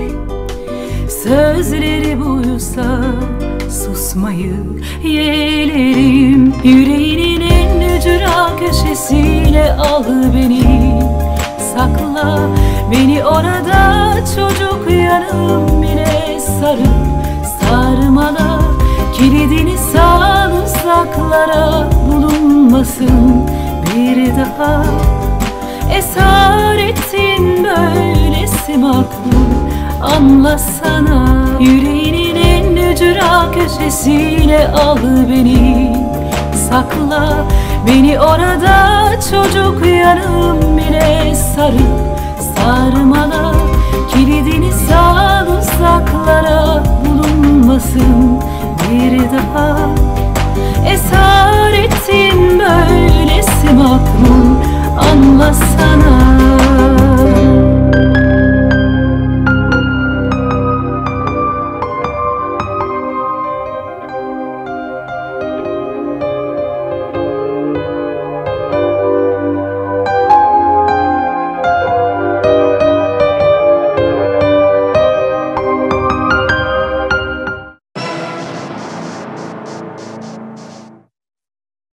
Sözleri buysa susmayı yeğlerim. Yüreğinin en ücra köşesiyle al beni, sakla beni orada, çocuk yanım bile sarıp sarmala. Kilidini sal uzaklara, bulunmasın bir daha. Esaretin böylesi makbul, anlasana. Yüreğinin en ücra köşesiyle al beni, sakla beni orada, çocuk yanım bile sarıp sarmala. Kilidini sal uzaklara, bulunmasın bir daha. Esaretin böylesi makbul,